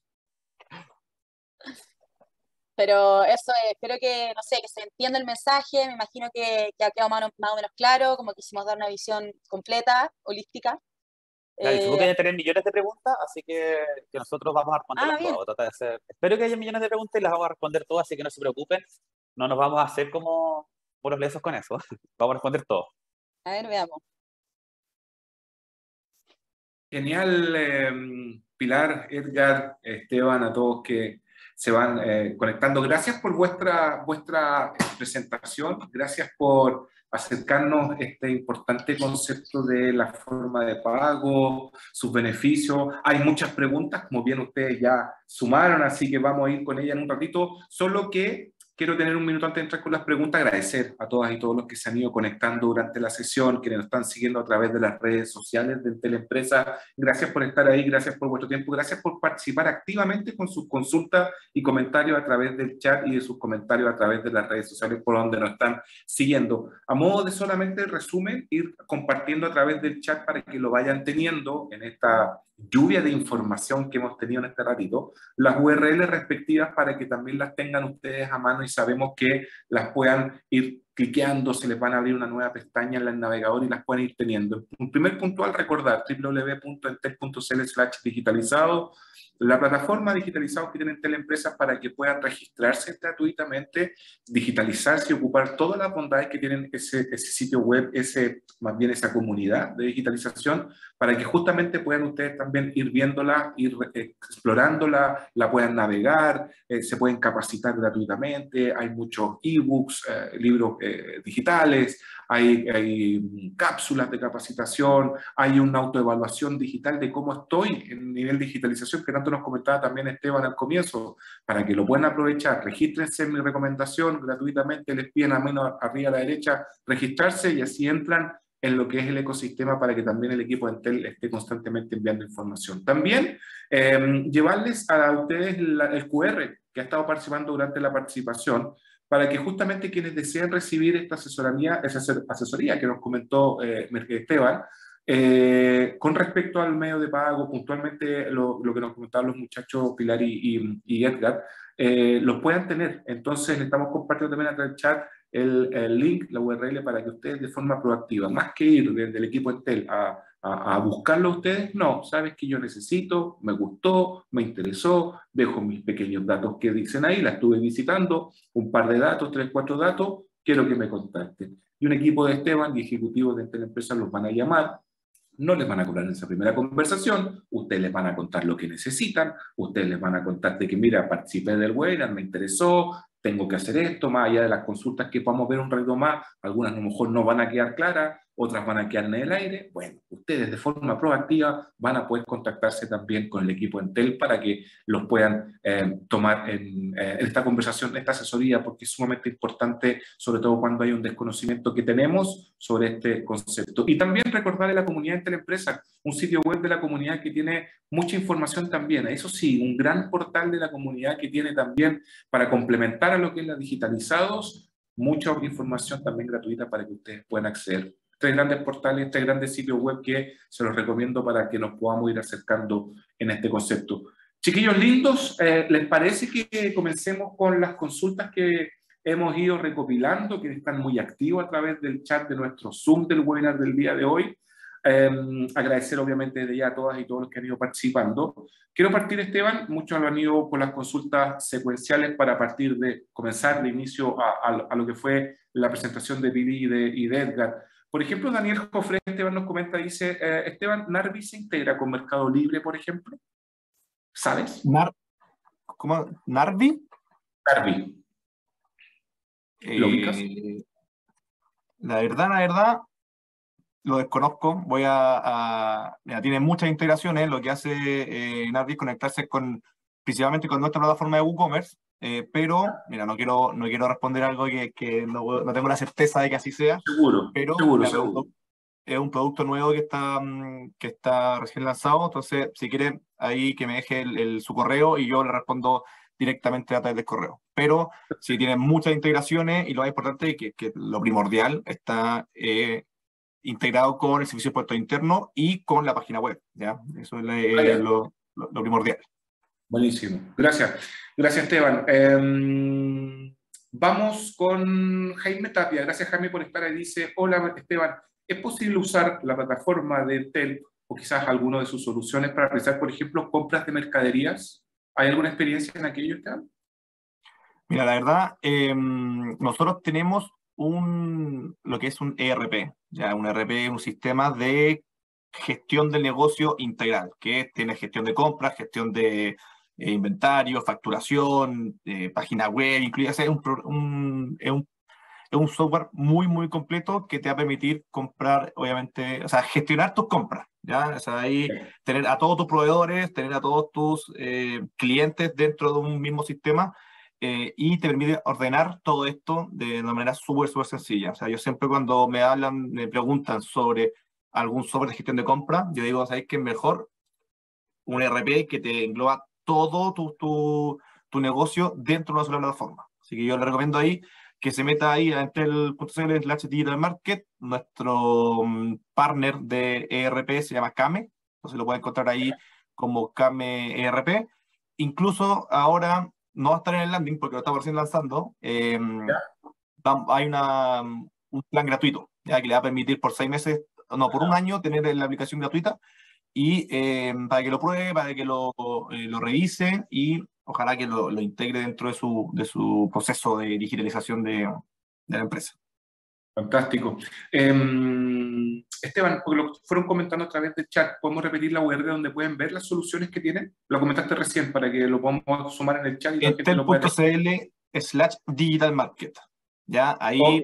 Pero eso espero que, no sé, que se entienda el mensaje. Me imagino que ha quedado más o menos claro, como quisimos dar una visión completa, holística. Claro, y supongo que hay tener millones de preguntas, así que nosotros vamos a responderlas bien. todas. Tratar de hacer... Espero que haya millones de preguntas y las vamos a responder todas, así que no se preocupen. No nos vamos a hacer como puros lesos con eso. Vamos a responder todo. A ver, veamos. Genial, Pilar, Edgar, Esteban, a todos que se van conectando. Gracias por vuestra presentación, gracias por acercarnos este importante concepto de la forma de pago, sus beneficios. Hay muchas preguntas, como bien ustedes ya sumaron, así que vamos a ir con ellas en un ratito, solo que quiero tener un minuto antes de entrar con las preguntas, agradecer a todas y todos los que se han ido conectando durante la sesión, quienes nos están siguiendo a través de las redes sociales de Entel Empresa. Gracias por estar ahí, gracias por vuestro tiempo, gracias por participar activamente con sus consultas y comentarios a través del chat y de sus comentarios a través de las redes sociales por donde nos están siguiendo. A modo de solamente resumen, ir compartiendo a través del chat para que lo vayan teniendo en esta lluvia de información que hemos tenido en este ratito, las URLs respectivas para que también las tengan ustedes a mano y sabemos que las puedan ir cliqueando se les van a abrir una nueva pestaña en el navegador y las pueden ir teniendo. Un primer puntual, recordar www.entel.cl/digitalizado, la plataforma digitalizado que tienen Teleempresas para que puedan registrarse gratuitamente, digitalizarse y ocupar todas las bondades que tienen ese sitio web, más bien esa comunidad de digitalización, para que justamente puedan ustedes también ir viéndola, ir explorándola, la puedan navegar, se pueden capacitar gratuitamente, hay muchos ebooks, libros digitales, hay cápsulas de capacitación, hay una autoevaluación digital de cómo estoy en nivel de digitalización, que tanto nos comentaba también Esteban al comienzo, para que lo puedan aprovechar. Regístrense en mi recomendación gratuitamente, les piden a menos arriba a la derecha registrarse y así entran en lo que es el ecosistema para que también el equipo de Entel esté constantemente enviando información. También llevarles a ustedes el QR que ha estado participando durante la participación, para que justamente quienes deseen recibir esta asesoría que nos comentó Esteban, con respecto al medio de pago, puntualmente lo que nos comentaban los muchachos Pilar y Edgar, los puedan tener. Entonces, le estamos compartiendo también acá en el chat el link, la URL, para que ustedes de forma proactiva, más que ir desde el equipo Entel a buscarlo a ustedes, no, sabes que yo necesito, me gustó, me interesó, dejo mis pequeños datos que dicen ahí, la estuve visitando, un par de datos, 3, 4 datos, quiero que me contacten. Y un equipo de Esteban y ejecutivos de Entel Empresas los van a llamar, no les van a cobrar en esa primera conversación, ustedes les van a contar lo que necesitan, ustedes les van a contar de que, mira, participé del webinar, me interesó, tengo que hacer esto, más allá de las consultas que podamos ver un rato más, algunas a lo mejor no van a quedar claras, otras van a quedar en el aire. Bueno, ustedes de forma proactiva van a poder contactarse también con el equipo Entel para que los puedan tomar en esta conversación, esta asesoría, porque es sumamente importante, sobre todo cuando hay un desconocimiento que tenemos sobre este concepto. Y también recordarle a la comunidad Entel Empresa, un sitio web de la comunidad que tiene mucha información también. Eso sí, un gran portal de la comunidad que tiene también, para complementar a lo que es la digitalizados, mucha información también gratuita para que ustedes puedan acceder. 3 grandes portales, 3 grandes sitios web que se los recomiendo para que nos podamos ir acercando en este concepto. Chiquillos lindos, ¿les parece que comencemos con las consultas que hemos ido recopilando, que están muy activos a través del chat de nuestro Zoom del webinar del día de hoy? Agradecer obviamente desde ya a todas y todos los que han ido participando. Quiero partir, Esteban, muchos lo han ido con las consultas secuenciales para comenzar de inicio a lo que fue la presentación de Pili y de Edgar. Por ejemplo, Daniel Jofre, Esteban nos comenta, dice, Esteban, ¿Narvi se integra con Mercado Libre, por ejemplo? ¿Sabes? ¿Cómo? ¿Narvi? Narvi. ¿Lo ubicas? La verdad, lo desconozco. Mira, tiene muchas integraciones. Lo que hace Narvi es conectarse principalmente con nuestra plataforma de WooCommerce, pero, mira, no quiero responder algo que no tengo la certeza de que así sea. Seguro, pero seguro. Es un producto nuevo que está recién lanzado. Entonces, si quiere, ahí que me deje su correo y yo le respondo directamente a través del correo. Pero si tiene muchas integraciones, y lo más importante es que lo primordial está integrado con el servicio de puerto interno y con la página web, ¿ya? Eso es lo primordial. Buenísimo. Gracias. Gracias, Esteban. Vamos con Jaime Tapia. Gracias, Jaime, por estar ahí. Dice, hola, Esteban, ¿es posible usar la plataforma de Entel o quizás alguna de sus soluciones para realizar, por ejemplo, compras de mercaderías? ¿Hay alguna experiencia en aquello, Esteban? Mira, la verdad, nosotros tenemos lo que es un ERP, ya un ERP, un sistema de gestión del negocio integral, que tiene gestión de compras, gestión de inventario, facturación, página web, incluye, es un software muy, muy completo que te va a permitir comprar, obviamente, o sea, gestionar tus compras, ¿ya? O sea, ahí tener a todos tus proveedores, tener a todos tus clientes dentro de un mismo sistema, y te permite ordenar todo esto de una manera súper, súper sencilla. O sea, yo siempre cuando me preguntan sobre algún software de gestión de compra, yo digo, ¿sabéis qué es mejor? Un ERP que te engloba todo tu negocio dentro de una sola plataforma. Así que yo le recomiendo ahí que se meta ahí a entel.cl/digital market. Nuestro partner de ERP se llama Kame, entonces lo pueden encontrar ahí como Kame ERP. Incluso ahora no va a estar en el landing porque lo estamos recién lanzando, hay un plan gratuito, ya que le va a permitir por 6 meses, no, por un año, tener la aplicación gratuita, y para que lo pruebe, para que lo revise, y ojalá que lo integre dentro de su proceso de digitalización de la empresa. Fantástico. Esteban, porque lo fueron comentando a través del chat, ¿podemos repetir la URL donde pueden ver las soluciones que tienen? Lo comentaste recién para que lo podamos sumar en el chat y la gente lo pueda ver. Entel.cl/digitalmarket. Ya, ahí,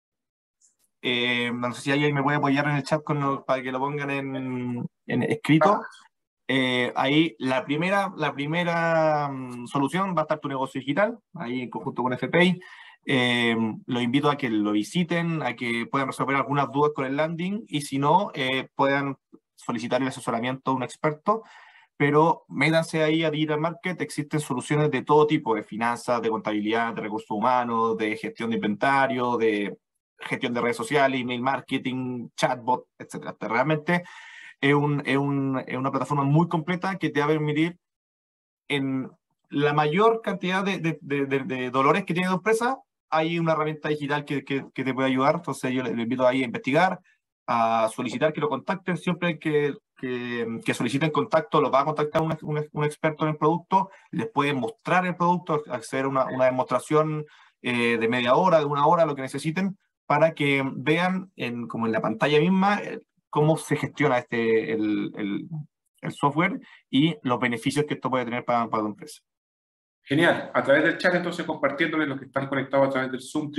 no sé si alguien me puede apoyar en el chat para que lo pongan en escrito. Ahí la primera solución va a estar Tu Negocio Digital, ahí en conjunto con FPI. Los invito a que lo visiten, a que puedan resolver algunas dudas con el landing, y si no, puedan solicitar el asesoramiento a un experto, pero métanse ahí a Digital Market. Existen soluciones de todo tipo, de finanzas, de contabilidad, de recursos humanos, de gestión de inventario, de gestión de redes sociales, email marketing, chatbot, etc. Realmente es una plataforma muy completa que te va a permitir, en la mayor cantidad de dolores que tiene tu empresa, hay una herramienta digital que te puede ayudar. Entonces yo le invito ahí a investigar, a solicitar que lo contacten. Siempre que soliciten contacto, los va a contactar un experto en el producto, les puede mostrar el producto, hacer una demostración de media hora, de 1 hora, lo que necesiten, para que vean como en la pantalla misma cómo se gestiona el software y los beneficios que esto puede tener para tu empresa. Genial. A través del chat, entonces, compartiéndoles los que están conectados a través del Zoom,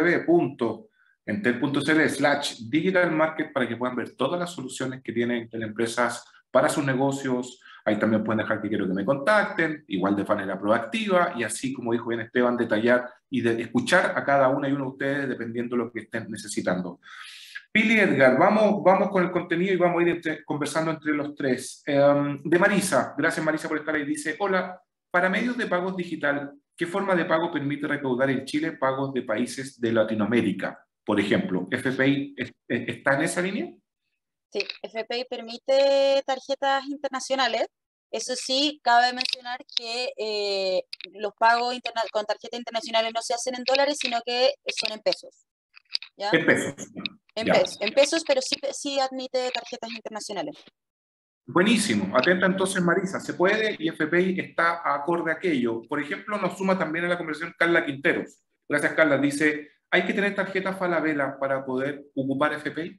www.entel.cl/digitalmarket, para que puedan ver todas las soluciones que tienen Entel Empresas para sus negocios. Ahí también pueden dejar que quiero que me contacten, igual de manera proactiva, y así, como dijo bien Esteban, detallar y escuchar a cada una y uno de ustedes dependiendo de lo que estén necesitando. Pili, Edgar, vamos con el contenido y vamos a ir conversando entre los tres. De Marisa, gracias Marisa por estar ahí, dice: hola, para medios de pagos digital, ¿qué forma de pago permite recaudar en Chile pagos de países de Latinoamérica? Por ejemplo, ¿FPI está en esa línea? Sí, FPI permite tarjetas internacionales. Eso sí, cabe mencionar que los pagos con tarjetas internacionales no se hacen en dólares, sino que son en pesos. ¿Ya? En pesos. En pesos, pero sí admite tarjetas internacionales. Buenísimo. Atenta entonces, Marisa. Se puede, y FPI está acorde a aquello. Por ejemplo, nos suma también a la conversación Carla Quinteros. Gracias, Carla. Dice: ¿hay que tener tarjeta Falabella para poder ocupar FPI?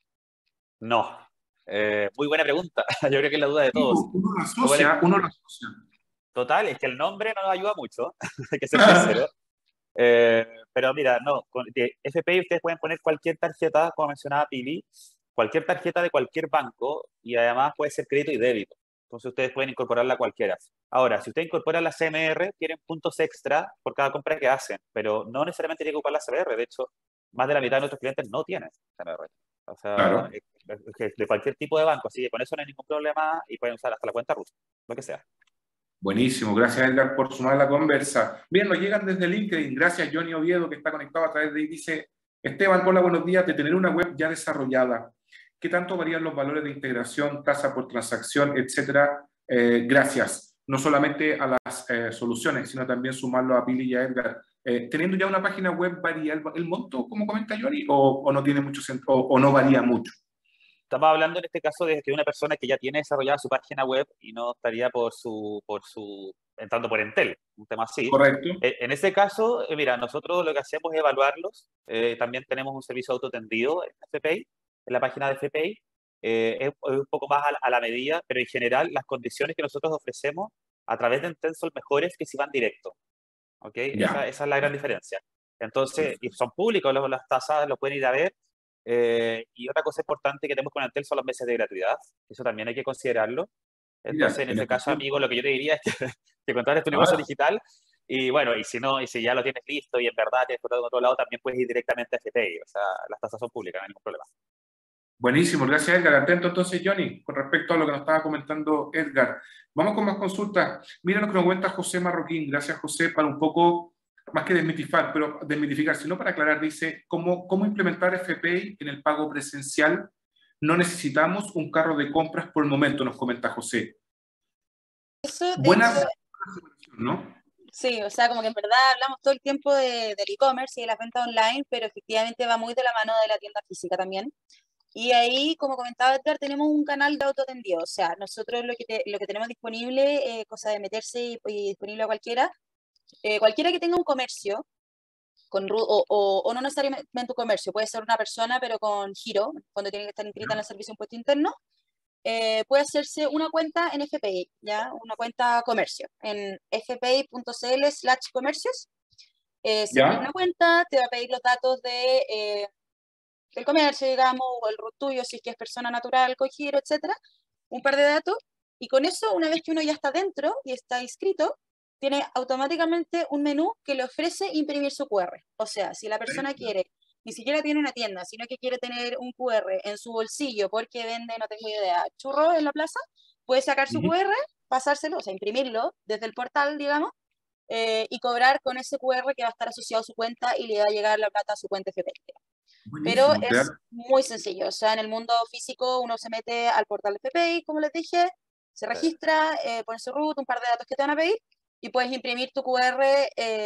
No. Muy buena pregunta. Yo creo que es la duda de todos. Uno lo asocia. Total, es que el nombre no nos ayuda mucho, hay que ser sincero. Pero mira, no, con FPI ustedes pueden poner cualquier tarjeta, como mencionaba Pili, cualquier tarjeta de cualquier banco, y además puede ser crédito y débito. Entonces ustedes pueden incorporarla a cualquiera. Ahora, si ustedes incorporan la CMR, tienen puntos extra por cada compra que hacen, pero no necesariamente tienen que ocupar la CMR. De hecho, más de la mitad de nuestros clientes no tienen CMR. O sea, claro, de cualquier tipo de banco. Así que con eso no hay ningún problema, y pueden usar hasta la cuenta rusa, lo que sea. Buenísimo, gracias Edgar por sumar la conversa. Bien, nos llegan desde LinkedIn. Gracias Johnny Oviedo, que está conectado a través de ahí. Dice: Esteban, hola, buenos días. De tener una web ya desarrollada, ¿qué tanto varían los valores de integración, tasa por transacción, etcétera? Gracias. No solamente a las soluciones, sino también sumarlo a Pili y a Edgar. Teniendo ya una página web, ¿varía el monto, como comenta Johnny, o no tiene mucho sentido, o no varía mucho? Estamos hablando en este caso de que una persona que ya tiene desarrollada su página web y no estaría entrando por Entel, un tema así. Correcto. En este caso, mira, nosotros lo que hacemos es evaluarlos. También tenemos un servicio autotendido en FPI, en la página de FPI. Es un poco más a la medida, pero en general las condiciones que nosotros ofrecemos a través de Entel son mejores que si van directo. ¿Okay? Esa es la gran diferencia. Entonces, y son públicos las tasas, lo pueden ir a ver. Y otra cosa importante que tenemos con Entel son los meses de gratuidad. Eso también hay que considerarlo. Entonces, en este caso, amigo, lo que yo te diría es que contrates tu negocio digital, y bueno, y si ya lo tienes listo y en verdad tienes por otro lado, también puedes ir directamente a FPI. O sea, las tasas son públicas, no hay ningún problema. Buenísimo, gracias Edgar. Atento entonces, Johnny, con respecto a lo que nos estaba comentando Edgar. Vamos con más consultas. Mira lo que nos cuenta José Marroquín. Gracias, José, para un poco, más que desmitificar, sino para aclarar. Dice: ¿cómo implementar FPI en el pago presencial? No necesitamos un carro de compras por el momento, nos comenta José. Eso, Buena, ¿no? Sí, o sea, como que en verdad hablamos todo el tiempo del e-commerce y de las ventas online, pero efectivamente va muy de la mano de la tienda física también. Y ahí, como comentaba Edgar, tenemos un canal de autoatendido. O sea, nosotros lo que tenemos disponible, cosa de meterse y disponible a cualquiera, cualquiera que tenga un comercio, o no necesariamente un comercio, puede ser una persona, pero con giro, cuando tiene que estar inscrita en el Servicio de Impuesto Interno, puede hacerse una cuenta en FPI, ¿ya? Una cuenta comercio, en fpi.cl/comercios. Se crea ¿Ya? una cuenta, te va a pedir los datos del comercio, digamos, o el RUT tuyo, si es que es persona natural, con giro, etcétera, un par de datos, y con eso, una vez que uno ya está dentro y está inscrito, tiene automáticamente un menú que le ofrece imprimir su QR. O sea, si la persona quiere, ni siquiera tiene una tienda, sino que quiere tener un QR en su bolsillo porque vende, no tengo idea, churros en la plaza, puede sacar su Ujú. QR, pasárselo, o sea, imprimirlo desde el portal, digamos, y cobrar con ese QR que va a estar asociado a su cuenta y le va a llegar la plata a su cuenta FP. Pero Buenísimo, es muy sencillo, o sea, en el mundo físico uno se mete al portal de FPI, como les dije, se registra, pone su root, un par de datos que te van a pedir, y puedes imprimir tu QR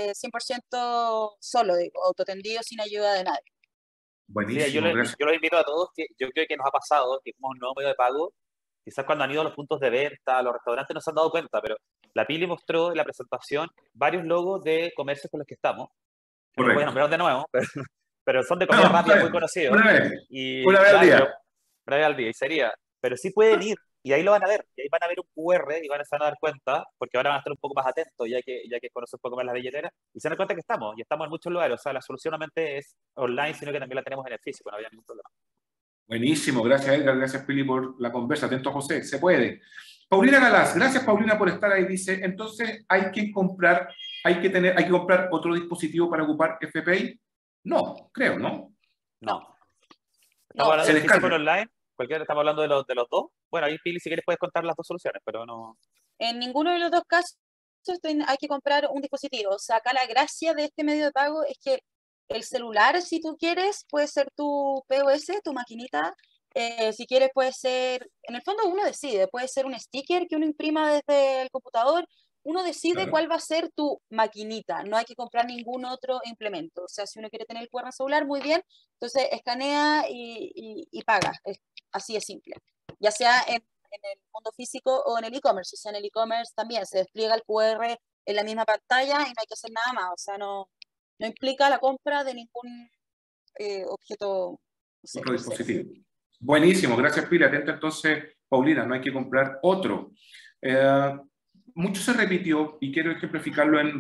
100% solo, digo, autotendido, sin ayuda de nadie. Sí, buenísimo, gracias. yo los invito a todos, que yo creo que nos ha pasado, que como un nuevo medio de pago, quizás cuando han ido a los puntos de venta, a los restaurantes no se han dado cuenta, pero la Pili mostró en la presentación varios logos de comercios con los que estamos, que no los voy a Correcto. nombrar de nuevo, pero son de comida No, está rápida muy bien. conocidos, Una vez, y una vez al claro, pero día. una vez al día, y sería, pero sí pueden ir, y ahí lo van a ver, y ahí van a ver un QR y se van a dar cuenta, porque ahora van a estar un poco más atentos, ya que conocen un poco más las billeteras, y se dan cuenta que estamos, y estamos en muchos lugares, o sea, la solución no solamente es online, sino que también la tenemos en el físico, no había ningún problema. Buenísimo, gracias Edgar, gracias Pili por la conversa. Atento José, se puede. Paulina Galás, gracias Paulina por estar ahí. Dice, entonces hay que comprar otro dispositivo para ocupar FPI. No, creo, ¿no? No, No. Estamos no, hablando Se del físico y descarga. online, cualquiera estamos hablando de los dos. Bueno, ahí Pili, si quieres puedes contar las dos soluciones, pero no. en ninguno de los dos casos hay que comprar un dispositivo. O sea, acá la gracia de este medio de pago es que el celular, si tú quieres, puede ser tu POS, tu maquinita. Si quieres, puede ser, en el fondo uno decide, puede ser un sticker que uno imprima desde el computador. Uno decide Claro. cuál va a ser tu maquinita. No hay que comprar ningún otro implemento. O sea, si uno quiere tener el QR celular, muy bien. Entonces, escanea y paga. Así de simple. Ya sea en el mundo físico o en el e-commerce. O sea, en el e-commerce también se despliega el QR en la misma pantalla y no hay que hacer nada más. O sea, no implica la compra de ningún objeto, no sé, Otro terceros. dispositivo. Buenísimo, gracias Pili. Atento entonces, Paulina, no hay que comprar otro. Eh, Mucho se repitió y quiero ejemplificarlo en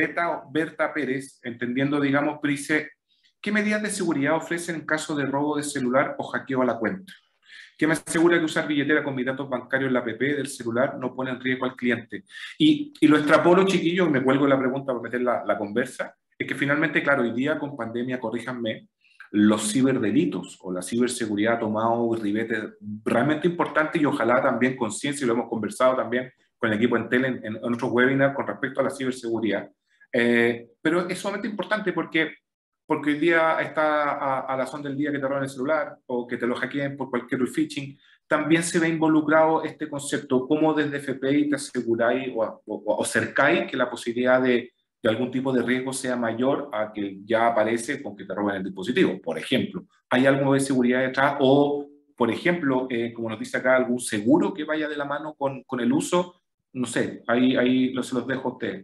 Berta Pérez, entendiendo, digamos, dice, ¿qué medidas de seguridad ofrecen en caso de robo de celular o hackeo a la cuenta? ¿Qué me asegura que usar billetera con mis datos bancarios en la app del celular no pone en riesgo al cliente? Y lo extrapolo, chiquillos, y me cuelgo la pregunta para meter la conversa, es que finalmente, claro, hoy día con pandemia, corríjanme, los ciberdelitos o la ciberseguridad ha tomado ribete realmente importante y ojalá también conciencia, y lo hemos conversado también con el equipo Entel en otros webinars con respecto a la ciberseguridad. Pero es sumamente importante porque hoy día está a la son del día que te roban el celular o que te lo hackeen por cualquier phishing, también se ve involucrado este concepto, cómo desde FPI te aseguráis o cercáis que la posibilidad de algún tipo de riesgo sea mayor a que ya aparece con que te roben el dispositivo, por ejemplo. ¿Hay algo de seguridad detrás? O, por ejemplo, como nos dice acá, algún seguro que vaya de la mano con el uso. No sé, ahí se los dejo a ustedes.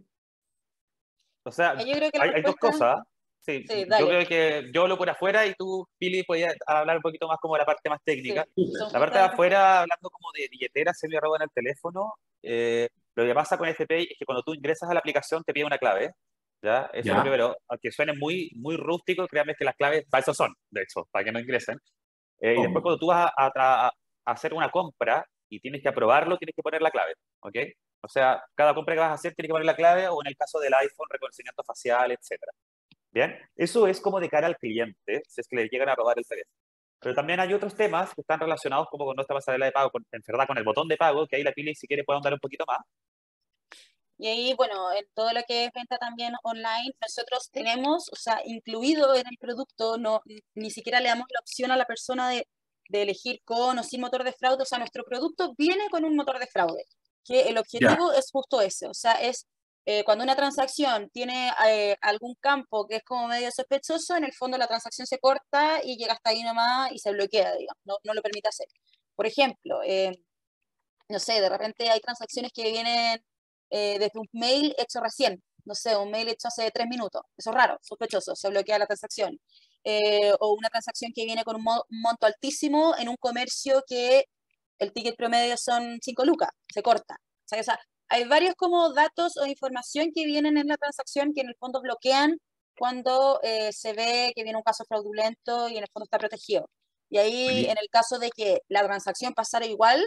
O sea, Yo creo que la hay dos respuesta, cosas. Sí, sí, yo dale, creo que yo hablo por afuera y tú, Pili, podías hablar un poquito más como de la parte más sí, técnica. son La justo parte de las respuestas. afuera, hablando como de billeteras, se me roban el teléfono. Lo que pasa con FPI es que cuando tú ingresas a la aplicación te pide una clave. ¿Ya? Eso es lo ¿Ya? primero. Aunque suene muy, muy rústico, créanme que las claves para eso son, de hecho, para que no ingresen. Y después ¿Cómo? cuando tú vas a hacer una compra y tienes que aprobarlo, tienes que poner la clave. ¿Ok? O sea, cada compra que vas a hacer tienes que poner la clave o en el caso del iPhone, reconocimiento facial, etcétera. Bien, eso es como de cara al cliente, si es que le llegan a robar el teléfono. Pero también hay otros temas que están relacionados como con nuestra pasarela de pago, en verdad con el botón de pago, que ahí la Pili si quiere puede ahondar un poquito más. Y ahí, bueno, en todo lo que es venta también online, nosotros tenemos, o sea, incluido en el producto, no, ni siquiera le damos la opción a la persona de elegir con o sin motor de fraude. O sea, nuestro producto viene con un motor de fraude, que el Ya. objetivo es justo ese, o sea, es Cuando una transacción tiene algún campo que es como medio sospechoso, en el fondo la transacción se corta y llega hasta ahí nomás y se bloquea, digamos, no lo permite hacer. Por ejemplo, no sé, de repente hay transacciones que vienen desde un mail hecho recién, no sé, un mail hecho hace 3 minutos, eso es raro, sospechoso, se bloquea la transacción. O una transacción que viene con un monto altísimo en un comercio que el ticket promedio son 5 lucas, se corta. O sea, hay varios como datos o información que vienen en la transacción que en el fondo bloquean cuando se ve que viene un caso fraudulento y en el fondo está protegido. Y ahí, en el caso de que la transacción pasara igual,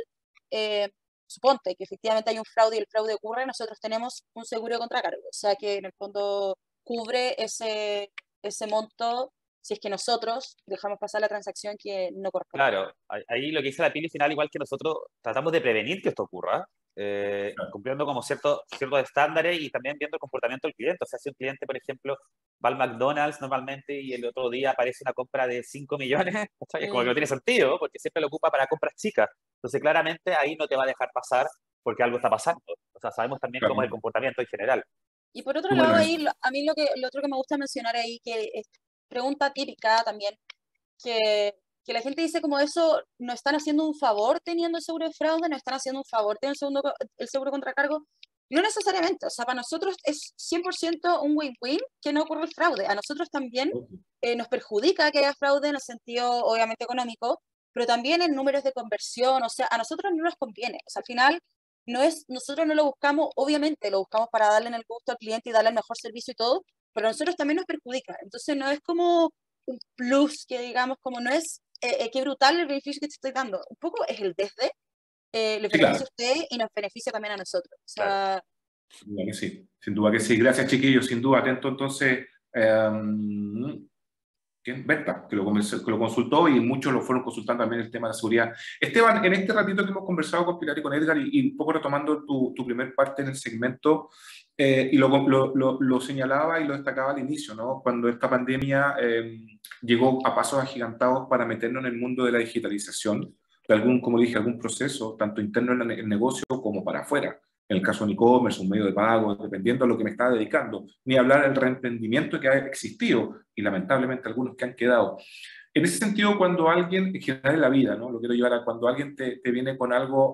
suponte que efectivamente hay un fraude y el fraude ocurre, nosotros tenemos un seguro de contracargo. O sea que en el fondo cubre ese monto si es que nosotros dejamos pasar la transacción que no corresponde. Claro, ahí lo que dice la Pili final, igual que nosotros tratamos de prevenir que esto ocurra, cumpliendo como ciertos estándares y también viendo el comportamiento del cliente. O sea, si un cliente, por ejemplo, va al McDonald's normalmente y el otro día aparece una compra de 5 millones, es como que no tiene sentido, porque siempre lo ocupa para compras chicas. Entonces, claramente ahí no te va a dejar pasar porque algo está pasando. O sea, sabemos también cómo es el comportamiento en general. Y por otro lado, ahí, a mí lo otro que me gusta mencionar ahí, que es pregunta típica también, que la gente dice como eso, no están haciendo un favor teniendo el seguro de fraude, no están haciendo un favor teniendo el seguro contracargo. No necesariamente, o sea, para nosotros es 100% un win-win que no ocurra el fraude. A nosotros también nos perjudica que haya fraude en el sentido, obviamente, económico, pero también en números de conversión, o sea, a nosotros no nos conviene. O sea, al final, nosotros no lo buscamos, obviamente, lo buscamos para darle en el gusto al cliente y darle el mejor servicio y todo, pero a nosotros también nos perjudica. Entonces, no es como un plus que digamos, como no es qué brutal el beneficio que te estoy dando. Un poco es el desde, le beneficia a usted y nos beneficia también a nosotros. O sea, sin duda que sí, sin duda que sí. Gracias, chiquillos, sin duda. Atento entonces, Berta, que lo consultó y muchos lo fueron consultando también el tema de la seguridad. Esteban, en este ratito que hemos conversado con Pilar y con Edgar y un poco retomando tu primer parte en el segmento, y lo señalaba y lo destacaba al inicio, ¿no? Cuando esta pandemia llegó a pasos agigantados para meternos en el mundo de la digitalización, de algún, como dije, algún proceso, tanto interno en el negocio como para afuera. En el caso de un e-commerce, un medio de pago, dependiendo de lo que me estaba dedicando, ni hablar del reemprendimiento que ha existido y lamentablemente algunos que han quedado. En ese sentido, cuando alguien, en general en la vida, ¿no? Lo quiero llevar a cuando alguien te viene con algo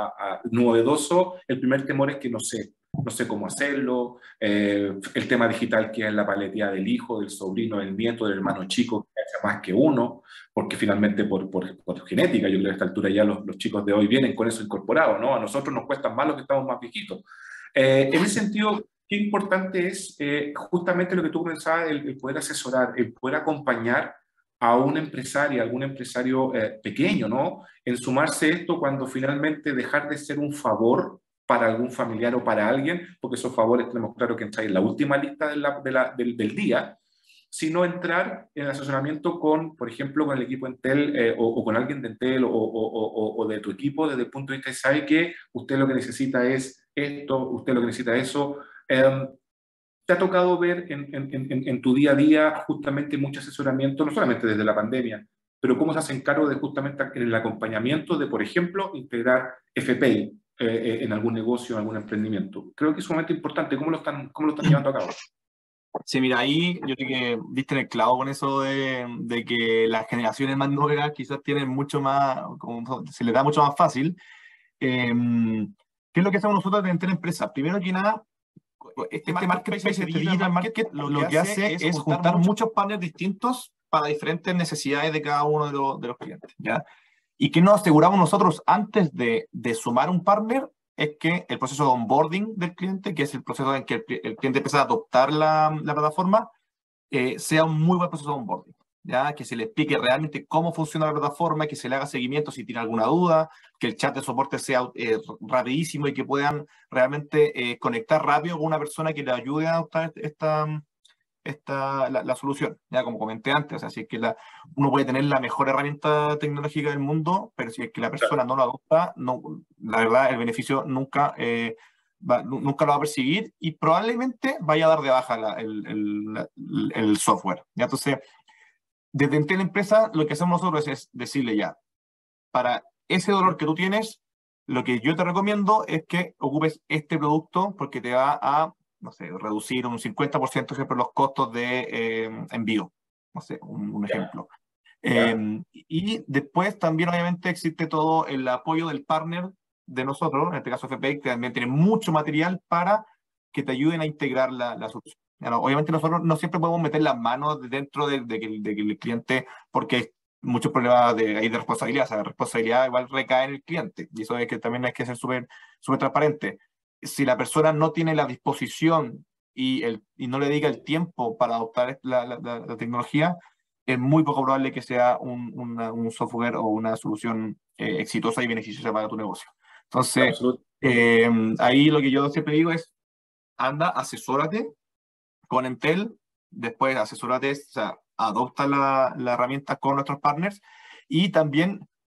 novedoso, el primer temor es que no sé cómo hacerlo, el tema digital que es la paletía del hijo, del sobrino, del nieto, del hermano chico, que hace más que uno, porque finalmente por genética, yo creo que a esta altura ya los chicos de hoy vienen con eso incorporado, ¿no? A nosotros nos cuesta más los que estamos más viejitos. En ese sentido, qué importante es justamente lo que tú pensabas, el poder asesorar, el poder acompañar a un empresario, algún empresario pequeño, ¿no? En sumarse esto cuando finalmente dejar de ser un favor para algún familiar o para alguien, porque esos favores tenemos claro que entran en la última lista del día, sino entrar en el asesoramiento con, por ejemplo, con el equipo Entel o con alguien de Entel o de tu equipo desde el punto de vista de sabe que usted lo que necesita es esto, usted lo que necesita eso. ¿Te ha tocado ver en tu día a día justamente mucho asesoramiento, no solamente desde la pandemia, pero cómo se hacen cargo de justamente en el acompañamiento de, por ejemplo, integrar FPI en algún negocio, en algún emprendimiento? Creo que es sumamente importante. ¿Cómo lo están llevando a cabo? Sí, mira, ahí yo creo que diste en el clavo con eso de que las generaciones más nuevas quizás tienen mucho más, como se les da mucho más fácil. ¿Qué es lo que hacemos nosotros en empresas? Primero que nada, este marketplace, este digital market, lo que hace es juntar muchos partners distintos para diferentes necesidades de cada uno de los clientes, ¿ya? ¿Y qué nos aseguramos nosotros antes de sumar un partner? Es que el proceso de onboarding del cliente, que es el proceso en que el cliente empieza a adoptar la plataforma, sea un muy buen proceso de onboarding, ¿ya? Que se le explique realmente cómo funciona la plataforma, que se le haga seguimiento si tiene alguna duda, que el chat de soporte sea rapidísimo y que puedan realmente conectar rápido con una persona que le ayude a adoptar la solución, ya como comenté antes. O sea, si es que uno puede tener la mejor herramienta tecnológica del mundo, pero si es que la persona no lo adopta, la verdad el beneficio nunca lo va a percibir y probablemente vaya a dar de baja el software, ¿ya? Entonces, desde Entel Empresa, lo que hacemos nosotros es decirle ya, para ese dolor que tú tienes, lo que yo te recomiendo es que ocupes este producto porque te va a no sé, reducir un 50% siempre los costos de envío. No sé, un ejemplo. Y después también obviamente existe todo el apoyo del partner de nosotros, en este caso FPI, que también tiene mucho material para que te ayuden a integrar la solución. Obviamente nosotros no siempre podemos meter las manos dentro de que el cliente, porque hay muchos problemas de responsabilidad, o sea, la responsabilidad igual recae en el cliente, y eso es que también hay que ser súper transparente. Si la persona no tiene la disposición y no le dedica el tiempo para adoptar la tecnología, es muy poco probable que sea un software o una solución exitosa y beneficiosa para tu negocio. Entonces, ahí lo que yo siempre digo es, anda, asesórate con Entel, después asesórate, o sea, adopta la herramienta con nuestros partners y también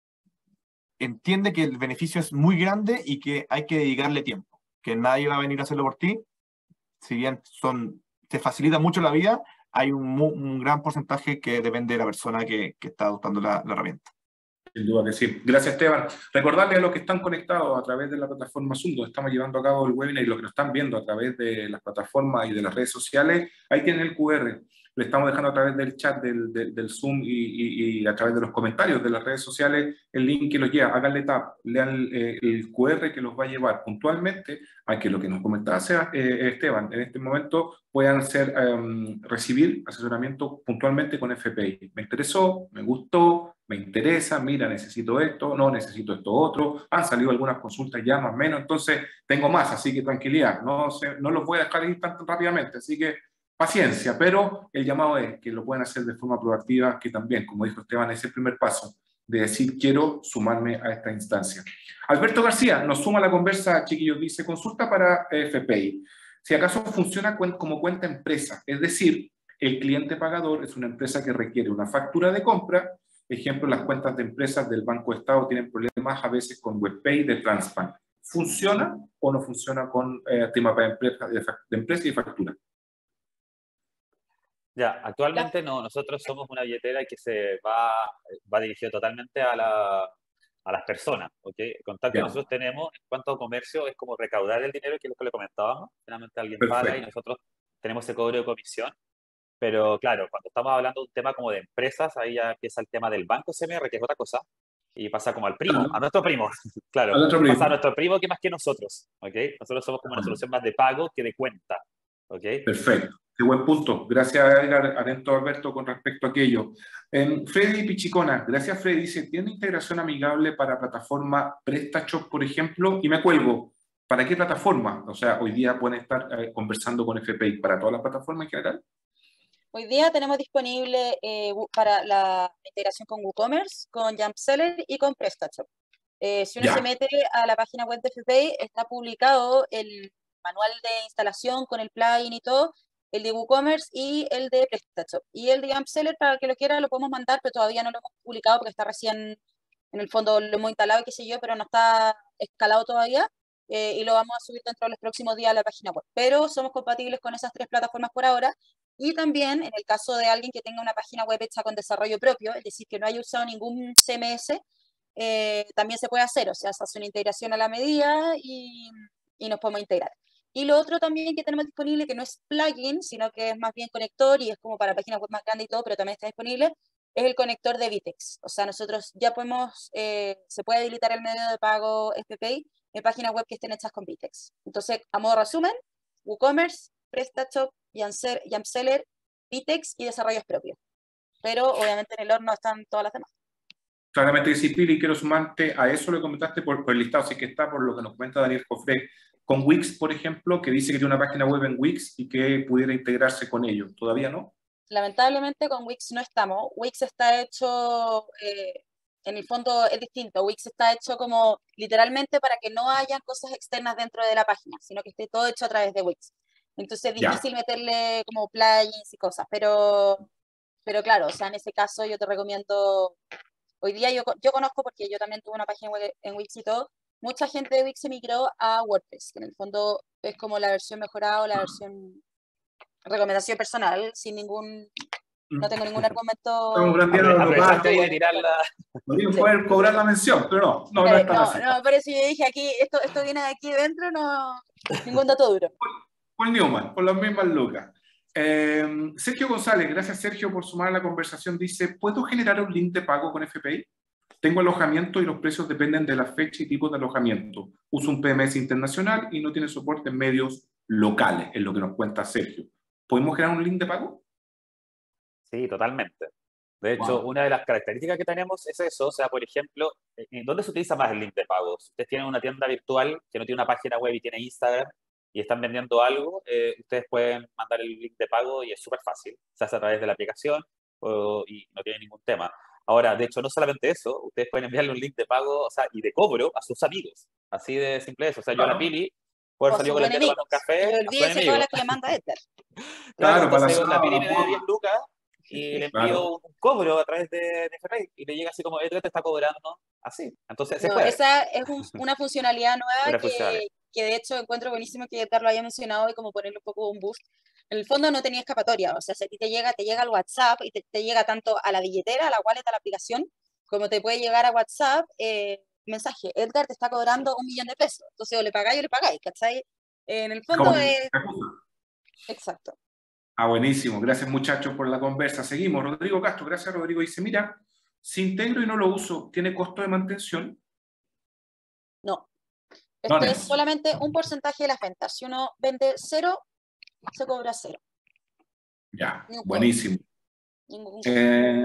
entiende que el beneficio es muy grande y que hay que dedicarle tiempo, que nadie va a venir a hacerlo por ti. Si bien te facilita mucho la vida, hay un gran porcentaje que depende de la persona que está adoptando la herramienta. Sin duda que sí. Gracias, Esteban. Recordarles a los que están conectados a través de la plataforma Zoom, donde estamos llevando a cabo el webinar, y los que nos están viendo a través de las plataformas y de las redes sociales, ahí tienen el QR. Le estamos dejando a través del chat del Zoom y a través de los comentarios de las redes sociales el link que los lleva. Háganle tap, lean el QR que los va a llevar puntualmente a que lo que nos comentaba Esteban, en este momento puedan recibir asesoramiento puntualmente con FPI. Me interesó, me gustó, me interesa, mira, necesito esto, no necesito esto otro, han salido algunas consultas ya más o menos, entonces tengo más, así que tranquilidad, no los voy a dejar ir tan rápidamente, así que paciencia, pero el llamado es que lo pueden hacer de forma proactiva, que también, como dijo Esteban, es el primer paso de decir quiero sumarme a esta instancia. Alberto García nos suma a la conversa, chiquillos, dice consulta para FPI. Si acaso funciona como cuenta empresa, es decir, el cliente pagador es una empresa que requiere una factura de compra. Ejemplo, las cuentas de empresas del Banco de Estado tienen problemas a veces con WebPay de Transpan. ¿Funciona o no funciona con tema para de empresa y factura? Ya, actualmente no, nosotros somos una billetera que se va dirigida totalmente a las personas, ¿ok? El contacto que nosotros tenemos en cuanto a comercio es como recaudar el dinero, que es lo que le comentábamos. Finalmente alguien paga y nosotros tenemos ese cobro de comisión. Pero claro, cuando estamos hablando de un tema como de empresas, ahí ya empieza el tema del banco CMR, que es otra cosa, y pasa como al primo, a nuestro primo, claro, pasa a nuestro primo que más que nosotros, ¿ok? Nosotros somos como una solución más de pago que de cuenta, ¿ok? Perfecto, qué buen punto. Gracias, Edgar, atento Alberto con respecto a aquello. Freddy Pichicona, gracias Freddy, dice, ¿tiene integración amigable para plataforma PrestaShop, por ejemplo? Y me cuelgo, ¿para qué plataforma? O sea, hoy día pueden estar conversando con FPI, ¿para todas las plataformas en general? Hoy día tenemos disponible para la integración con WooCommerce, con Jumpseller y con PrestaShop. Si uno se mete a la página web de FPI, está publicado el manual de instalación con el plugin y todo, el de WooCommerce y el de PrestaShop. Y el de Jumpseller, para el que lo quiera, lo podemos mandar, pero todavía no lo hemos publicado porque está recién, en el fondo lo hemos instalado y qué sé yo, pero no está escalado todavía. Y lo vamos a subir dentro de los próximos días a la página web. Pero somos compatibles con esas 3 plataformas por ahora. Y también, en el caso de alguien que tenga una página web hecha con desarrollo propio, es decir, que no haya usado ningún CMS, también se puede hacer. O sea, se hace una integración a la medida y nos podemos integrar. Y lo otro también que tenemos disponible, que no es plugin, sino que es más bien conector y es como para páginas web más grandes y todo, pero también está disponible, es el conector de Vitex. O sea, nosotros ya podemos, se puede habilitar el medio de pago FPI en páginas web que estén hechas con Vitex. Entonces, a modo resumen, WooCommerce, PrestaShop, Jumpseller, Vitex y desarrollos propios. Pero obviamente en el horno están todas las demás. Claramente que sí, Pili, quiero sumarte a eso, lo comentaste por el listado, así que está por lo que nos comenta Daniel Cofré, con Wix, por ejemplo, que dice que tiene una página web en Wix y que pudiera integrarse con ello. ¿Todavía no? Lamentablemente con Wix no estamos. Wix está hecho, en el fondo es distinto. Wix está hecho como literalmente para que no haya cosas externas dentro de la página, sino que esté todo hecho a través de Wix. Entonces es difícil meterle como plugins y cosas, pero claro, o sea, en ese caso yo te recomiendo, hoy día yo conozco, porque yo también tuve una página web en Wix y todo, mucha gente de Wix se migró a WordPress, que en el fondo es como la versión mejorada o la versión recomendación personal, sin ningún, no tengo ningún argumento. Aprovechaste de tirarla. Podrían poder cobrar la mención, pero no es tan así. No, por eso yo dije aquí, esto viene de aquí dentro, no, ningún dato duro. Con Newman, con las mismas lucas. Sergio González, gracias Sergio por sumar a la conversación, dice, ¿puedo generar un link de pago con FPI? Tengo alojamiento y los precios dependen de la fecha y tipo de alojamiento. Uso un PMS internacional y no tiene soporte en medios locales, es lo que nos cuenta Sergio. ¿Podemos crear un link de pago? Sí, totalmente. De hecho, Wow. una de las características que tenemos es eso. O sea, por ejemplo, ¿dónde se utiliza más el link de pago? Si ustedes tienen una tienda virtual que no tiene una página web y tiene Instagram y están vendiendo algo, ustedes pueden mandar el link de pago y es súper fácil. Se hace a través de la aplicación y no tiene ningún tema. Ahora, de hecho, no solamente eso, ustedes pueden enviarle un link de pago, o sea, y de cobro a sus amigos. Así de simple eso. O sea, yo a la Pili, puedo O salir sus con la tía a tomar un enemigos. café, Pero a su olvídese todas enemigo. las que le manda Edgar. Claro, Claro, para entonces la Pili me debe la 10 lucas y le envío Claro. un cobro a través de FPay y le llega así como, Edgar te está cobrando así. Entonces se No, puede, esa es una funcionalidad nueva una funcionalidad. que de hecho encuentro buenísimo que Edgar lo haya mencionado y como ponerle un poco un boost. En el fondo no tenía escapatoria, o sea, si a ti te llega al WhatsApp y te llega tanto a la billetera, a la wallet, a la aplicación, como te puede llegar a WhatsApp, mensaje, Edgar te está cobrando 1 millón de pesos, entonces o le pagáis o le pagáis, ¿cachai? En el fondo Como- es exacto. Ah, buenísimo. Gracias, muchachos, por la conversa. Seguimos. Rodrigo Castro, gracias, Rodrigo. Dice, mira, si integro y no lo uso, ¿tiene costo de mantención? No, No, esto es Nens. solamente un porcentaje de las ventas. Si uno vende 0, se cobra 0. Ya, Ni un cobro, buenísimo. ningún costo.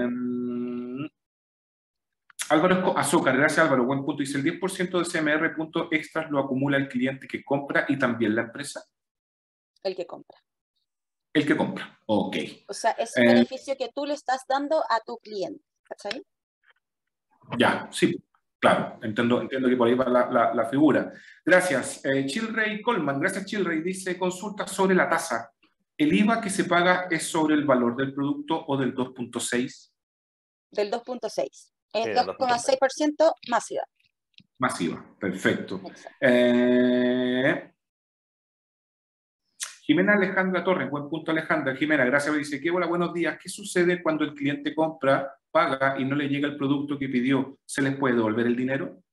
Álvaro Azúcar, gracias Álvaro, buen punto. Dice, el 10% de CMR punto extras lo acumula el cliente que compra y también la empresa. El que compra. El que compra, ok. O sea, es un beneficio que tú le estás dando a tu cliente, ¿cachai? Ya, sí, claro, entiendo que por ahí va la figura. Gracias. Chilrey Coleman, gracias Chilrey, dice, consulta sobre la tasa. ¿El IVA que se paga es sobre el valor del producto o del 2.6? Del 2.6. Sí, Es del 2.6. 2,6% más IVA. Masiva, perfecto. Exacto. Jimena Alejandra Torres, buen punto Alejandra. Jimena, gracias, dice, ¿qué hola, buenos días? ¿Qué sucede cuando el cliente compra, paga y no le llega el producto que pidió? ¿Se les puede devolver el dinero?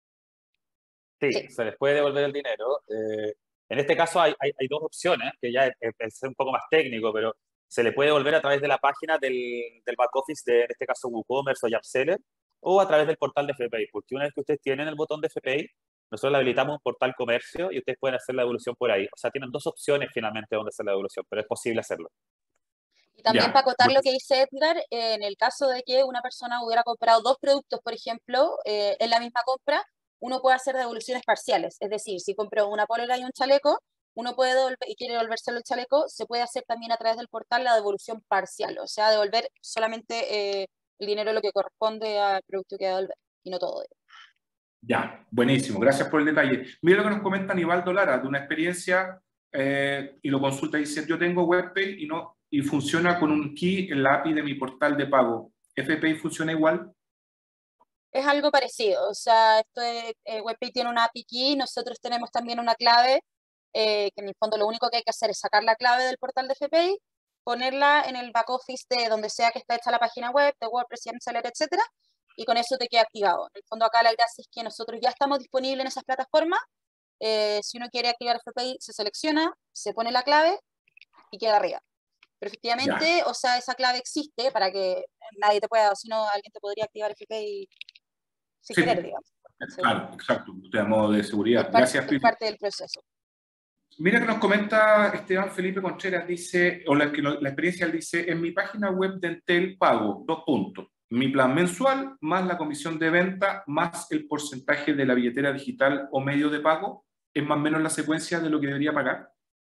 Sí, Sí. se les puede devolver el dinero. En este caso hay dos opciones, que ya es un poco más técnico, pero se le puede devolver a través de la página del back office de, en este caso, WooCommerce o Yapseller, o a través del portal de FPay, porque una vez que ustedes tienen el botón de FPay, nosotros le habilitamos un portal comercio y ustedes pueden hacer la devolución por ahí. O sea, tienen dos opciones finalmente donde hacer la devolución, pero es posible hacerlo. Y también Ya, para acotar bueno. lo que dice Edgar, en el caso de que una persona hubiera comprado 2 productos, por ejemplo, en la misma compra, uno puede hacer devoluciones parciales. Es decir, si compró una polera y un chaleco, uno puede devolver y quiere devolvérselo el chaleco, se puede hacer también a través del portal la devolución parcial, o sea, devolver solamente el dinero de lo que corresponde al producto que devolver y no todo. Ya, buenísimo, gracias por el detalle. Mira lo que nos comenta Aníbaldo Lara, de una experiencia, y lo consulta, dice, yo tengo WebPay y funciona con un key en la API de mi portal de pago. ¿FPay funciona igual? Es algo parecido, o sea, WebPay tiene una API key, nosotros tenemos también una clave, que en el fondo lo único que hay que hacer es sacar la clave del portal de FPay, ponerla en el back office de donde sea que está hecha la página web, de WordPress, Seller, etcétera, y con eso te queda activado. En el fondo acá la gracia es que nosotros ya estamos disponibles en esas plataformas. Si uno quiere activar FPay, se selecciona, se pone la clave y queda arriba. Pero efectivamente, Ya. o sea, esa clave existe para que nadie te pueda, si no, alguien te podría activar FPay sin Sí, querer, digamos. claro, exacto, de modo de seguridad. Es Gracias, Pipi. parte del proceso. Mira que nos comenta Esteban Felipe Contreras, dice, o la experiencia, él dice, en mi página web de Entel pago 2 puntos. Mi plan mensual, más la comisión de venta, más el porcentaje de la billetera digital o medio de pago, es más o menos la secuencia de lo que debería pagar.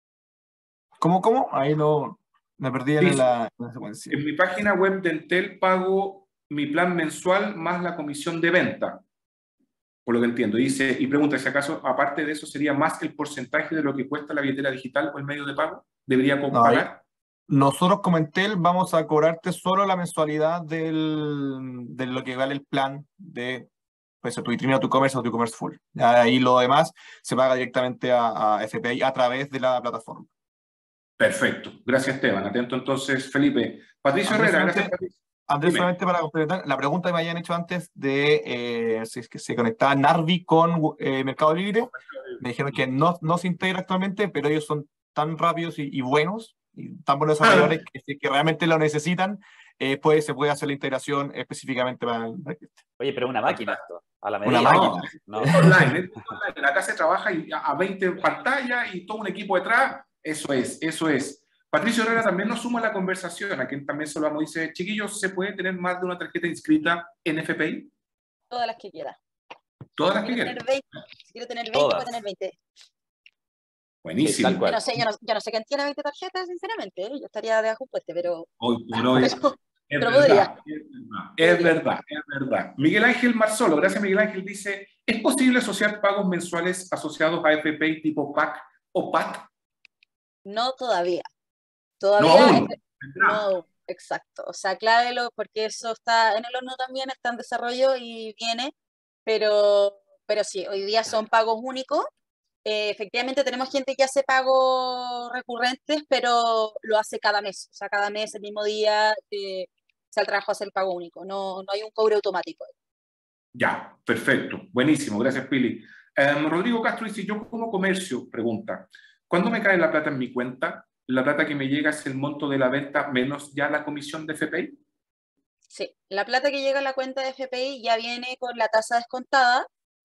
¿Cómo? Ahí no me perdí en Dice, la secuencia. en mi página web de Entel pago mi plan mensual más la comisión de venta, por lo que entiendo. Dice, y pregunta si acaso, aparte de eso, ¿sería más el porcentaje de lo que cuesta la billetera digital o el medio de pago? ¿Debería No, pagar? Nosotros como Entel vamos a cobrarte solo la mensualidad de lo que vale el plan de pues, tu vitrina, tu commerce o tu commerce full. Ahí lo demás se paga directamente a FPI a través de la plataforma. Perfecto. Gracias, Esteban. Atento entonces, Felipe. Patricio Andrés, Herrera, gracias, Patricio. Andrés, Dime. solamente para complementar, la pregunta que me habían hecho antes de si es que se conectaba Narvi con Mercado Libre, me dijeron que no se integra actualmente, pero ellos son tan rápidos y buenos, y tan buenos desarrolladores que realmente lo necesitan, pues se puede hacer la integración específicamente para el cliente. Oye, pero una máquina esto, a la Una medida. máquina. No. Es online, es online. Acá se trabaja a 20 pantallas y todo un equipo detrás. Eso es, eso es. Patricio Herrera también nos suma a la conversación, a quien también saludamos. Dice, chiquillos, ¿se puede tener más de una tarjeta inscrita en FPI? Todas las que quiera. Todas las Si que quiero quieran. tener 20, si quiero tener 20, Todas. puedo tener 20. Buenísimo. Sí, tal Yo cual. no sé, yo no sé quién tiene 20 tarjetas, sinceramente. Yo estaría de ajuste, pero Hoy por hoy. Es pero verdad, podría. es verdad, es verdad. Miguel Ángel Marzolo, gracias Miguel Ángel, dice, ¿es posible asociar pagos mensuales asociados a FPI tipo PAC o PAC? No todavía. No Todavía aún. no, exacto. O sea, aclárelo porque eso está en el horno también, está en desarrollo y viene, pero sí, hoy día son pagos únicos. Efectivamente tenemos gente que hace pagos recurrentes, pero lo hace cada mes. O sea, cada mes, el mismo día, se al trabajo hacer el pago único. No hay un cobro automático. Ya, perfecto, buenísimo, gracias Pili. Rodrigo Castro dice, yo como comercio, pregunta, ¿cuándo me cae la plata en mi cuenta? ¿La plata que me llega es el monto de la venta menos ya la comisión de FPI? Sí, la plata que llega a la cuenta de FPI ya viene con la tasa descontada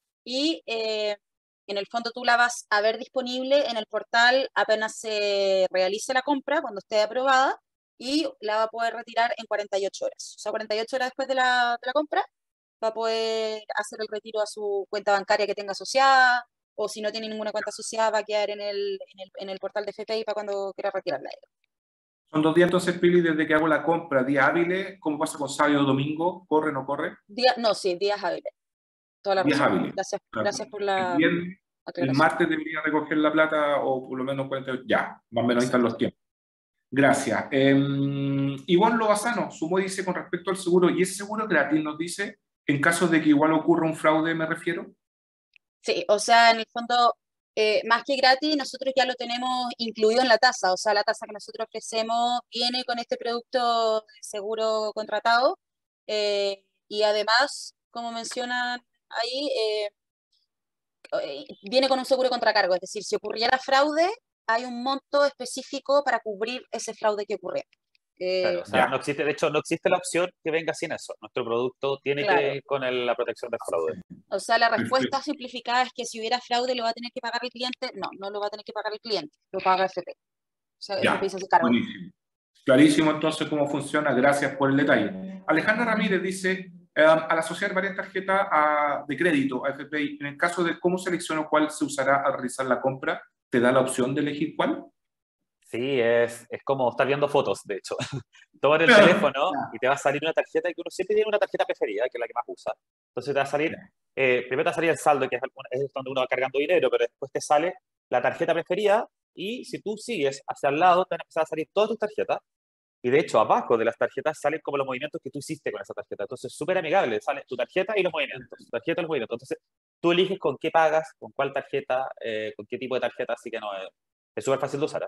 y en el fondo tú la vas a ver disponible en el portal apenas se realice la compra, cuando esté aprobada, y la va a poder retirar en 48 horas. O sea, 48 horas después de la compra va a poder hacer el retiro a su cuenta bancaria que tenga asociada, o si no tiene ninguna cuenta asociada va a quedar en el portal de FPI para cuando quiera retirarla. Son 2 días entonces, Pili, desde que hago la compra, días hábiles, ¿cómo pasa con sábado o domingo? ¿Corre o no corre? No, sí, días hábiles. Toda la Días razón. hábiles. Gracias por El la viernes, el aclaración. martes debería recoger la plata o por lo menos 48, ya, más o menos ahí están Exacto. los tiempos. Gracias. Ivonne Lobazano sumó y dice con respecto al seguro, ¿y ese seguro gratis nos dice en caso de que igual ocurra un fraude, me refiero? Sí, o sea, en el fondo, más que gratis, nosotros ya lo tenemos incluido en la tasa. O sea, la tasa que nosotros ofrecemos viene con este producto de seguro contratado. Y además, como mencionan ahí, viene con un seguro contracargo. Es decir, si ocurriera fraude, hay un monto específico para cubrir ese fraude que ocurriera. Claro, o sea, no existe, de hecho, no existe la opción que venga sin eso. Nuestro producto tiene Claro. que ir con la protección del fraude. O sea, la respuesta Perfecto. simplificada es que si hubiera fraude, ¿lo va a tener que pagar el cliente? No, no lo va a tener que pagar el cliente, lo paga FP. O sea, Ya, FP se hace cargo. buenísimo. Clarísimo entonces cómo funciona, gracias por el detalle. Alejandra Ramírez dice, al asociar varias tarjetas de crédito a FPI, en el caso de cómo selecciono cuál se usará al realizar la compra, ¿te da la opción de elegir cuál? Sí, es como estar viendo fotos, de hecho. Toma el teléfono y te va a salir una tarjeta que uno siempre tiene una tarjeta preferida, que es la que más usa. Entonces te va a salir, primero te va a salir el saldo, que es donde uno va cargando dinero, pero después te sale la tarjeta preferida y si tú sigues hacia el lado, te van a empezar a salir todas tus tarjetas. Y de hecho, abajo de las tarjetas salen como los movimientos que tú hiciste con esa tarjeta. Entonces, súper amigable. Sale tu tarjeta y los movimientos. Tu tarjeta y los movimientos. Entonces, tú eliges con qué pagas, con cuál tarjeta, con qué tipo de tarjeta. Así que no, es súper fácil de usar.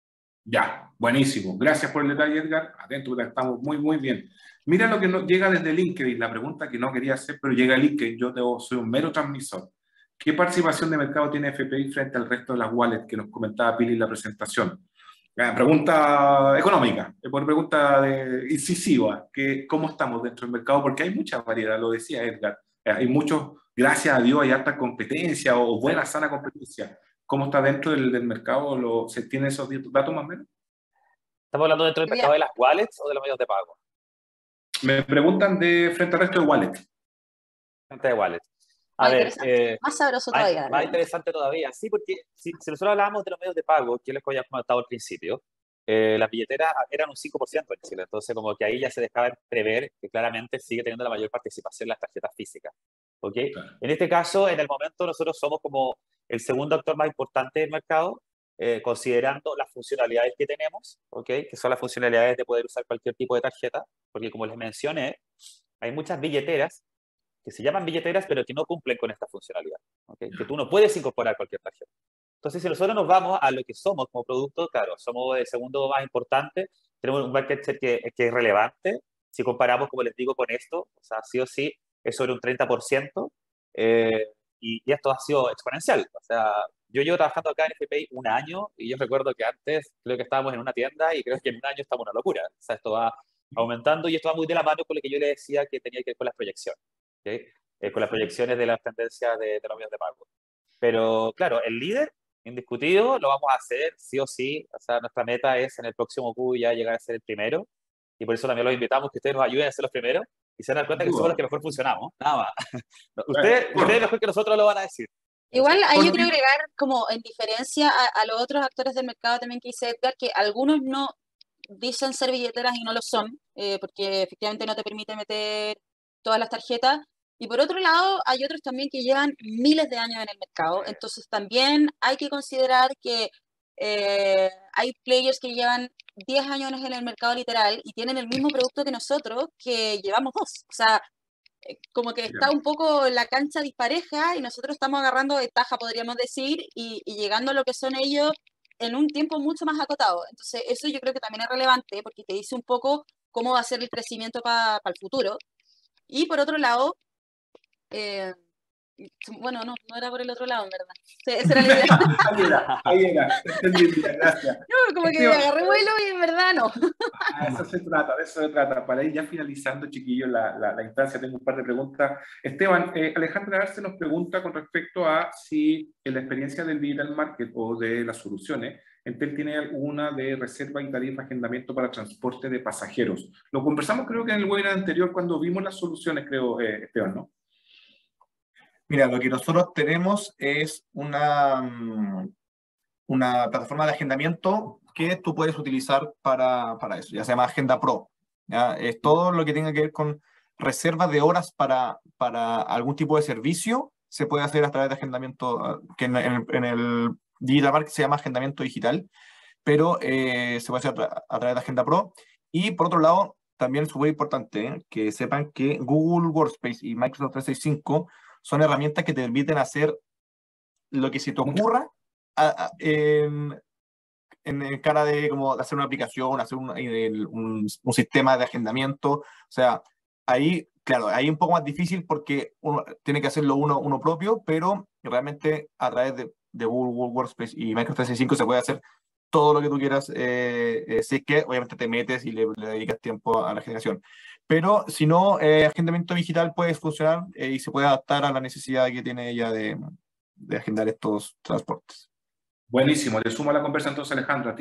Ya, buenísimo. Gracias por el detalle, Edgar. Atento, porque estamos muy, muy bien. Mira lo que nos llega desde LinkedIn, la pregunta que no quería hacer, pero llega a LinkedIn. Soy un mero transmisor. ¿Qué participación de mercado tiene FPI frente al resto de las wallets que nos comentaba Pili en la presentación? Pregunta económica, por pregunta incisiva, que ¿cómo estamos dentro del mercado? Porque hay mucha variedad, lo decía Edgar. Hay muchos, gracias a Dios, hay alta competencia o buena, sana competencia. ¿Cómo está dentro del mercado? ¿Se tiene esos datos más o menos? ¿Estamos hablando dentro del mercado de las wallets o de los medios de pago? Me preguntan frente al resto de wallets. Frente de wallets. Más sabroso todavía. Más interesante todavía, sí, porque si nosotros hablábamos de los medios de pago, que les había comentado al principio, las billeteras eran un 5% en Chile, entonces como que ahí ya se dejaba prever que claramente sigue teniendo la mayor participación las tarjetas físicas. ¿Okay? Claro. En este caso, en el momento nosotros somos como el segundo actor más importante del mercado, considerando las funcionalidades que tenemos, ¿okay? Que son las funcionalidades de poder usar cualquier tipo de tarjeta, porque como les mencioné, hay muchas billeteras que se llaman billeteras, pero que no cumplen con esta funcionalidad, ¿okay? Que tú no puedes incorporar cualquier tarjeta. Entonces, si nosotros nos vamos a lo que somos como producto, claro, somos el segundo más importante, tenemos un market share que es relevante, si comparamos, como les digo, con esto, o sea, sí o sí, es sobre un 30%, y esto ha sido exponencial, o sea, yo llevo trabajando acá en FPI un año y yo recuerdo que antes creo que estábamos en una tienda y creo que en un año estamos en una locura. O sea, esto va aumentando y esto va muy de la mano con lo que yo le decía que tenía que ver con las proyecciones, ¿okay? Con las proyecciones de las tendencias de los medios de pago. Pero claro, el líder indiscutido lo vamos a hacer sí o sí. O sea, nuestra meta es en el próximo Q ya llegar a ser el primero y por eso también los invitamos que ustedes nos ayuden a ser los primeros y se dan cuenta que somos los que mejor funcionamos. Nada más. Ustedes mejor que nosotros lo van a decir. Igual ahí yo quiero agregar, como en diferencia a los otros actores del mercado también que dice Edgar, que algunos no dicen ser billeteras y no lo son, porque efectivamente no te permite meter todas las tarjetas. Y por otro lado, hay otros también que llevan miles de años en el mercado. Entonces también hay que considerar que hay players que llevan 10 años en el mercado literal y tienen el mismo producto que nosotros, que llevamos 2. O sea, como que está un poco la cancha dispareja y nosotros estamos agarrando ventaja, podríamos decir, y llegando a lo que son ellos en un tiempo mucho más acotado. Entonces, eso yo creo que también es relevante porque te dice un poco cómo va a ser el crecimiento para el futuro. Y por otro lado, bueno, no era por el otro lado, en verdad. Sí, esa era la idea. Ahí era. Entendí, gracias. No, como que agarré vuelo y en verdad no. Eso se trata, de eso se trata. Para ir ya finalizando, chiquillos, la instancia, tengo un par de preguntas. Esteban, Alejandra Arce nos pregunta con respecto a si en la experiencia del Digital Market o de las soluciones, Entel tiene alguna de reserva y tarifa agendamiento para transporte de pasajeros. Lo conversamos creo que en el webinar anterior cuando vimos las soluciones, creo, Esteban, ¿no? Mira, lo que nosotros tenemos es una plataforma de agendamiento que tú puedes utilizar para eso. Ya se llama Agenda Pro. ¿Ya? Es todo lo que tenga que ver con reservas de horas para algún tipo de servicio, se puede hacer a través de agendamiento, que en el Digital Market se llama agendamiento digital, pero se puede hacer a través de Agenda Pro. Y por otro lado, también es súper importante que sepan que Google Workspace y Microsoft 365 son herramientas que te permiten hacer lo que se te ocurra en cara de como hacer una aplicación, hacer un sistema de agendamiento. O sea, ahí, claro, ahí es un poco más difícil porque uno tiene que hacerlo uno propio, pero realmente a través de Google Workspace y Microsoft 365 se puede hacer todo lo que tú quieras, si es que obviamente te metes y le dedicas tiempo a la generación. Pero si no, agendamiento digital puede funcionar y se puede adaptar a la necesidad que tiene ella de agendar estos transportes. Buenísimo, le sumo a la conversa entonces, Alejandra,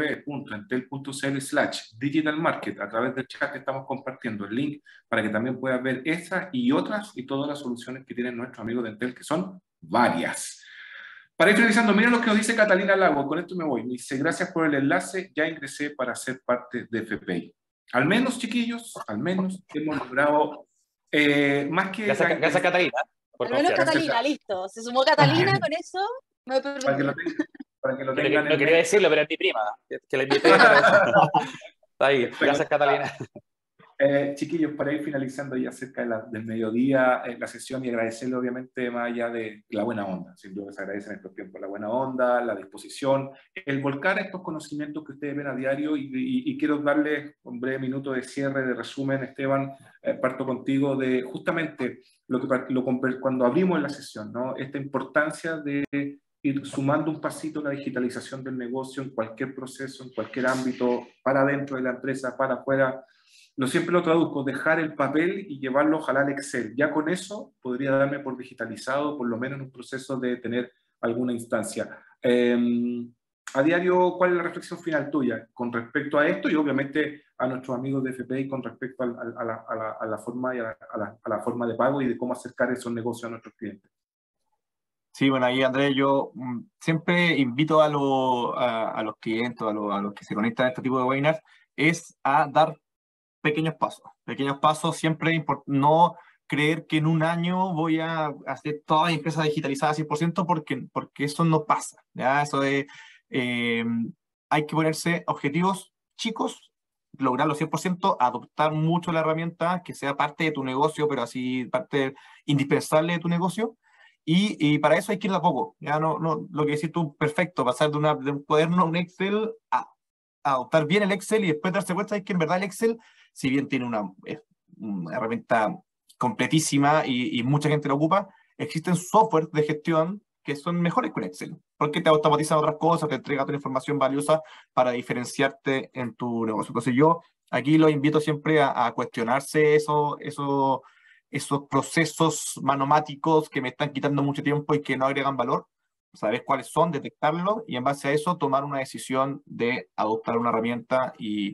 www.entel.cl/digitalmarket. A través del chat estamos compartiendo el link para que también puedas ver estas y otras y todas las soluciones que tienen nuestros amigos de Entel, que son varias. Para ir finalizando, miren lo que nos dice Catalina Lago, con esto me voy. Dice, gracias por el enlace, ya ingresé para ser parte de FPI. Al menos, chiquillos, al menos hemos logrado más que... Gracias Catalina. Al menos Catalina, listo. Se sumó Catalina con eso. Para que lo tengan no quería decirlo, pero es mi prima, que la invité. Está ahí, gracias Catalina. Chiquillos, para ir finalizando ya cerca del mediodía la sesión y agradecerle obviamente más allá de la buena onda, sin duda se agradece en estos tiempos la buena onda, la disposición, el volcar estos conocimientos que ustedes ven a diario y quiero darles un breve minuto de cierre, de resumen. Esteban, parto contigo de justamente cuando abrimos la sesión, ¿no? Esta importancia de ir sumando un pasito a la digitalización del negocio en cualquier proceso, en cualquier ámbito, para dentro de la empresa, para afuera. Siempre lo traduzco, dejar el papel y llevarlo ojalá al Excel. Ya con eso podría darme por digitalizado, por lo menos en un proceso de tener alguna instancia. A diario, ¿cuál es la reflexión final tuya con respecto a esto y obviamente a nuestros amigos de FPI con respecto a la forma y a la forma de pago y de cómo acercar esos negocios a nuestros clientes? Sí, bueno, ahí Andrés, yo siempre invito a los clientes, a los que se conectan a este tipo de webinars, es a dar pequeños pasos, siempre no creer que en un año voy a hacer toda mi empresa digitalizada 100% porque eso no pasa, ¿ya? Eso hay que ponerse objetivos chicos, lograrlo 100%, adoptar mucho la herramienta, que sea parte de tu negocio, pero así parte indispensable de tu negocio, y para eso hay que ir de a poco, ¿ya? No, lo que decís tú, perfecto, pasar de un cuaderno a un Excel a adoptar bien el Excel y después darse cuenta de que en verdad el Excel, si bien tiene una herramienta completísima y mucha gente lo ocupa, existen software de gestión que son mejores que un Excel, porque te automatizan otras cosas, te entrega otra información valiosa para diferenciarte en tu negocio. Entonces yo aquí los invito siempre a cuestionarse esos procesos manomáticos que me están quitando mucho tiempo y que no agregan valor, saber cuáles son, detectarlos y en base a eso tomar una decisión de adoptar una herramienta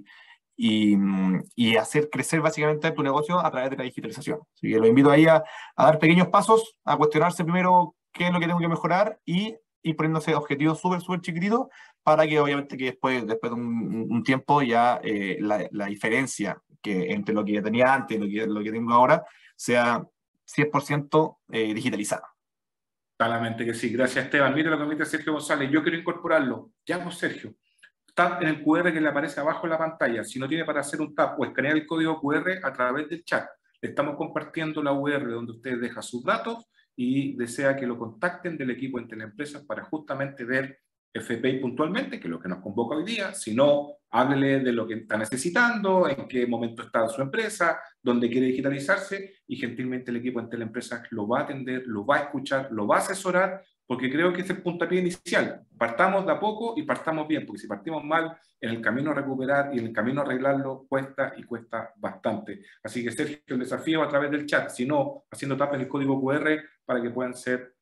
y hacer crecer básicamente tu negocio a través de la digitalización. Así que los invito ahí a dar pequeños pasos, a cuestionarse primero qué es lo que tengo que mejorar y poniéndose objetivos súper chiquititos para que obviamente que después de un tiempo ya la diferencia que entre lo que tenía antes y lo que tengo ahora sea 100% digitalizada. Claramente que sí. Gracias, Esteban. Mira lo que me dice Sergio González. Yo quiero incorporarlo. Ya, pues, Sergio. Está en el QR que le aparece abajo en la pantalla. Si no tiene para hacer un tap o escanear el código QR a través del chat, le estamos compartiendo la URL donde usted deja sus datos y desea que lo contacten del equipo de Teleempresas para justamente ver FPI puntualmente, que es lo que nos convoca hoy día. Si no, háblele de lo que está necesitando, en qué momento está su empresa, dónde quiere digitalizarse y gentilmente el equipo de Teleempresas lo va a atender, lo va a escuchar, lo va a asesorar, porque creo que es el puntapié inicial. Partamos de a poco y partamos bien, porque si partimos mal, en el camino a recuperar y en el camino a arreglarlo cuesta y cuesta bastante. Así que Sergio, el desafío a través del chat, si no, haciendo tap en el código QR para que puedan ser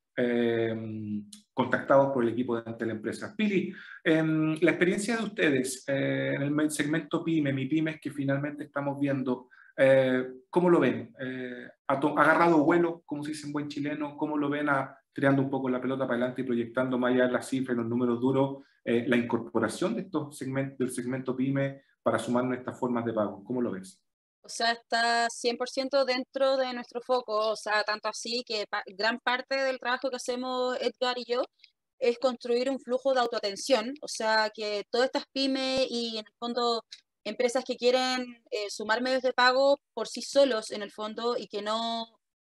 contactados por el equipo de Teleempresas. Pili, la experiencia de ustedes en el segmento PYME, MIPYMES que finalmente estamos viendo, ¿cómo lo ven? ¿Ha agarrado vuelo, como se dice en buen chileno? ¿Cómo lo ven tirando un poco la pelota para adelante y proyectando más allá de las cifras y los números duros, la incorporación de estos segmentos, del segmento PYME para sumar nuestras formas de pago? ¿Cómo lo ves? O sea, está 100% dentro de nuestro foco, o sea, tanto así que gran parte del trabajo que hacemos Edgar y yo es construir un flujo de autoatención, o sea, que todas estas pymes y en el fondo empresas que quieren sumar medios de pago por sí solos en el fondo y que no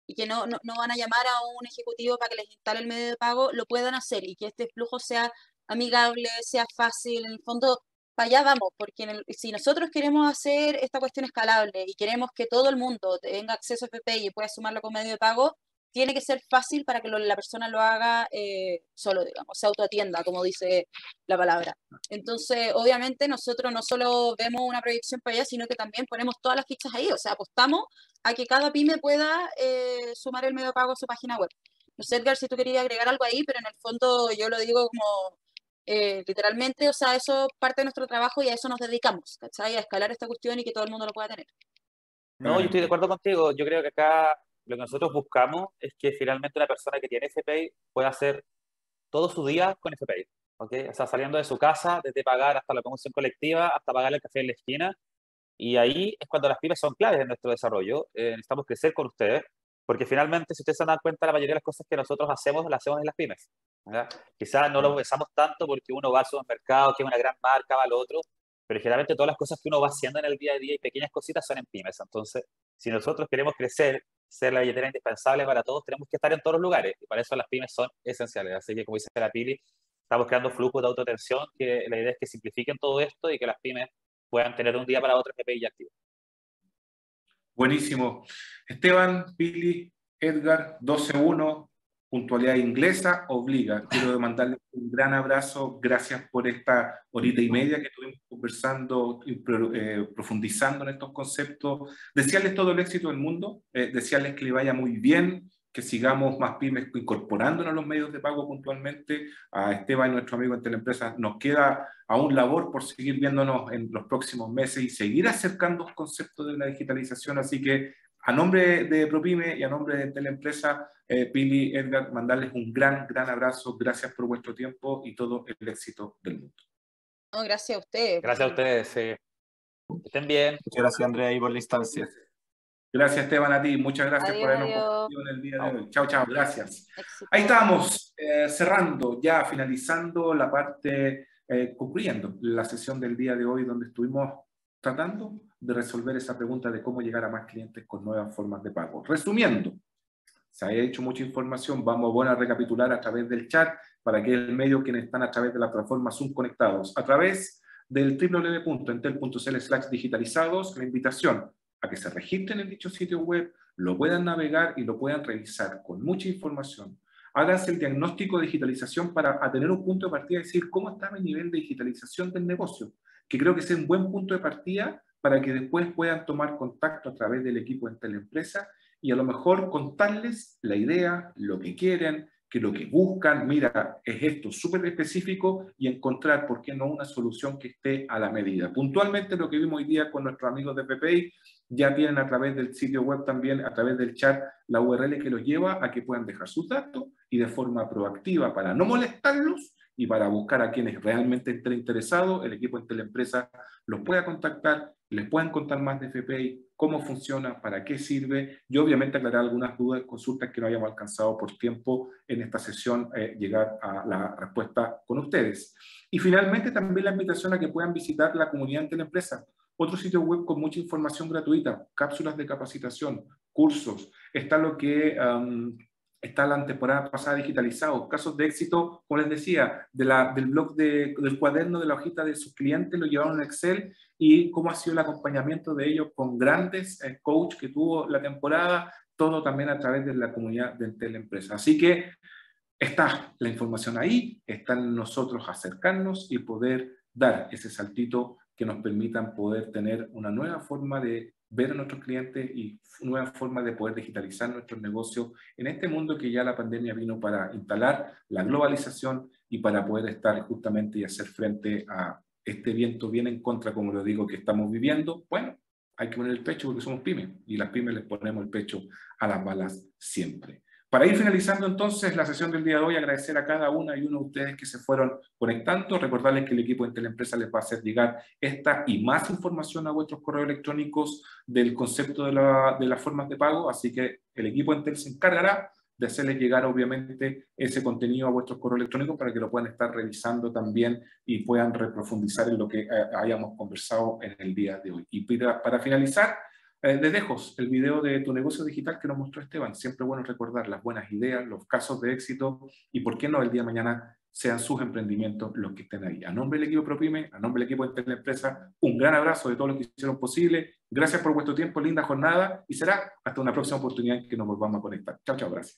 van a llamar a un ejecutivo para que les instale el medio de pago, lo puedan hacer y que este flujo sea amigable, sea fácil, en el fondo para allá vamos, porque si nosotros queremos hacer esta cuestión escalable y queremos que todo el mundo tenga acceso a FPI y pueda sumarlo con medio de pago, tiene que ser fácil para que la persona lo haga solo, digamos, se autoatienda, como dice la palabra. Entonces, obviamente, nosotros no solo vemos una proyección para allá, sino que también ponemos todas las fichas ahí, o sea, apostamos a que cada pyme pueda sumar el medio de pago a su página web. No sé, Edgar, si tú querías agregar algo ahí, pero en el fondo yo lo digo como literalmente, o sea, eso es parte de nuestro trabajo y a eso nos dedicamos, ¿cachai? A escalar esta cuestión y que todo el mundo lo pueda tener. No, yo estoy de acuerdo contigo. Yo creo que acá lo que nosotros buscamos es que finalmente una persona que tiene FPI pueda hacer todo su día con FPI, ¿ok? O sea, saliendo de su casa, desde pagar hasta la conducción colectiva, hasta pagar el café en la esquina. Y ahí es cuando las pymes son claves en nuestro desarrollo. Necesitamos crecer con ustedes, porque finalmente, si ustedes se dan cuenta, la mayoría de las cosas que nosotros hacemos, las hacemos en las pymes, ¿verdad? Quizás no lo pensamos tanto porque uno va al supermercado, que es una gran marca, va al otro, pero generalmente todas las cosas que uno va haciendo en el día a día y pequeñas cositas son en pymes. Entonces, si nosotros queremos crecer, ser la billetera indispensable para todos, tenemos que estar en todos los lugares, y para eso las pymes son esenciales. Así que, como dice la Pili, estamos creando flujos de autoatención, que la idea es que simplifiquen todo esto y que las pymes puedan tener un día para otro FPI ya activo. Buenísimo. Esteban, Pili, Edgar, 12-1, puntualidad inglesa obliga. Quiero mandarles un gran abrazo. Gracias por esta horita y media que estuvimos conversando y profundizando en estos conceptos. Desearles todo el éxito del mundo, desearles que les vaya muy bien, que sigamos más pymes incorporándonos a los medios de pago puntualmente. A Esteban y nuestro amigo en Teleempresas nos queda aún labor por seguir viéndonos en los próximos meses y seguir acercando los conceptos de la digitalización. Así que a nombre de ProPyme y a nombre de Teleempresa, Pili, Edgar, mandarles un gran abrazo. Gracias por vuestro tiempo y todo el éxito del mundo. No, gracias a ustedes. Gracias a ustedes. Que estén bien. Muchas gracias, Andrea, ahí por la instancia. Gracias, Esteban, a ti. Muchas gracias Adiós, por habernos adiós. compartido en el día de hoy. Chao, chao. Gracias. Éxito. Ahí estamos, cerrando, ya finalizando la parte, concluyendo la sesión del día de hoy, donde estuvimos tratando de resolver esa pregunta de cómo llegar a más clientes con nuevas formas de pago. Resumiendo, se ha hecho mucha información, vamos a recapitular a través del chat para que el medio quienes están a través de la plataforma Zoom conectados, a través del www.entel.cl/digitalizados, la invitación a que se registren en dicho sitio web, lo puedan navegar y lo puedan revisar con mucha información. háganse el diagnóstico de digitalización para tener un punto de partida y decir cómo está mi nivel de digitalización del negocio, que creo que es un buen punto de partida para que después puedan tomar contacto a través del equipo de Teleempresa y a lo mejor contarles la idea, lo que quieren, que lo que buscan, mira, es esto súper específico y encontrar, ¿por qué no?, una solución que esté a la medida. Puntualmente lo que vimos hoy día con nuestros amigos de PPI, ya tienen a través del sitio web también, a través del chat, la URL que los lleva a que puedan dejar sus datos y de forma proactiva para no molestarlos y para buscar a quienes realmente estén interesados, el equipo de Teleempresa los pueda contactar, les puedan contar más de FPI, cómo funciona, para qué sirve y obviamente aclarar algunas dudas y consultas que no hayamos alcanzado por tiempo en esta sesión, llegar a la respuesta con ustedes. Y finalmente también la invitación a que puedan visitar la comunidad de Teleempresa, otro sitio web con mucha información gratuita, cápsulas de capacitación, cursos, está lo que... está la temporada pasada digitalizado, casos de éxito, como les decía, del blog del cuaderno de la hojita de sus clientes, lo llevaron en Excel y cómo ha sido el acompañamiento de ellos con grandes coach que tuvo la temporada, todo también a través de la comunidad de Teleempresa. Así que está la información ahí, está en nosotros acercarnos y poder dar ese saltito que nos permitan poder tener una nueva forma de ver a nuestros clientes y nueva forma de poder digitalizar nuestros negocios en este mundo que ya la pandemia vino para instalar la globalización y para poder estar justamente y hacer frente a este viento bien en contra, como lo digo, que estamos viviendo. Bueno, hay que poner el pecho porque somos pymes y las pymes les ponemos el pecho a las balas siempre. Para ir finalizando entonces la sesión del día de hoy, agradecer a cada una y uno de ustedes que se fueron conectando, recordarles que el equipo de Teleempresa les va a hacer llegar esta y más información a vuestros correos electrónicos del concepto de las formas de pago, así que el equipo de Entel se encargará de hacerles llegar obviamente ese contenido a vuestros correos electrónicos para que lo puedan estar revisando también y puedan reprofundizar en lo que hayamos conversado en el día de hoy. Y para finalizar, les dejo el video de tu negocio digital que nos mostró Esteban. Siempre bueno recordar las buenas ideas, los casos de éxito y por qué no el día de mañana sean sus emprendimientos los que estén ahí. A nombre del equipo ProPyme, a nombre del equipo de Teleempresa, un gran abrazo de todos los que hicieron posible. Gracias por vuestro tiempo, linda jornada y será hasta una próxima oportunidad en que nos volvamos a conectar. Chao, chao, gracias.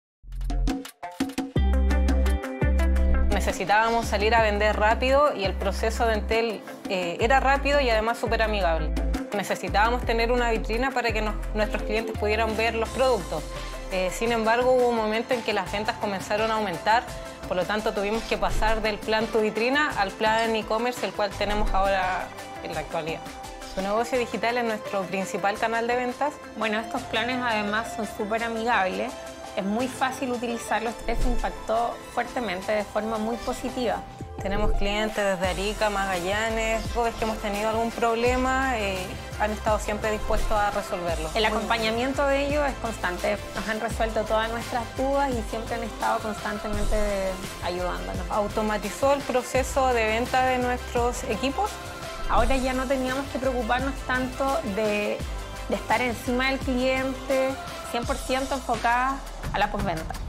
Necesitábamos salir a vender rápido y el proceso de Entel era rápido y además súper amigable. Necesitábamos tener una vitrina para que nuestros clientes pudieran ver los productos. Sin embargo, hubo un momento en que las ventas comenzaron a aumentar, por lo tanto tuvimos que pasar del plan Tu Vitrina al plan e-commerce, el cual tenemos ahora en la actualidad. Tu negocio digital es nuestro principal canal de ventas. Bueno, estos planes además son súper amigables, es muy fácil utilizarlos, esto impactó fuertemente de forma muy positiva. Tenemos clientes desde Arica, Magallanes, cada vez que hemos tenido algún problema, han estado siempre dispuestos a resolverlo. El acompañamiento de ellos es constante, nos han resuelto todas nuestras dudas y siempre han estado constantemente ayudándonos. Automatizó el proceso de venta de nuestros equipos. Ahora ya no teníamos que preocuparnos tanto de estar encima del cliente, 100% enfocadas a la postventa.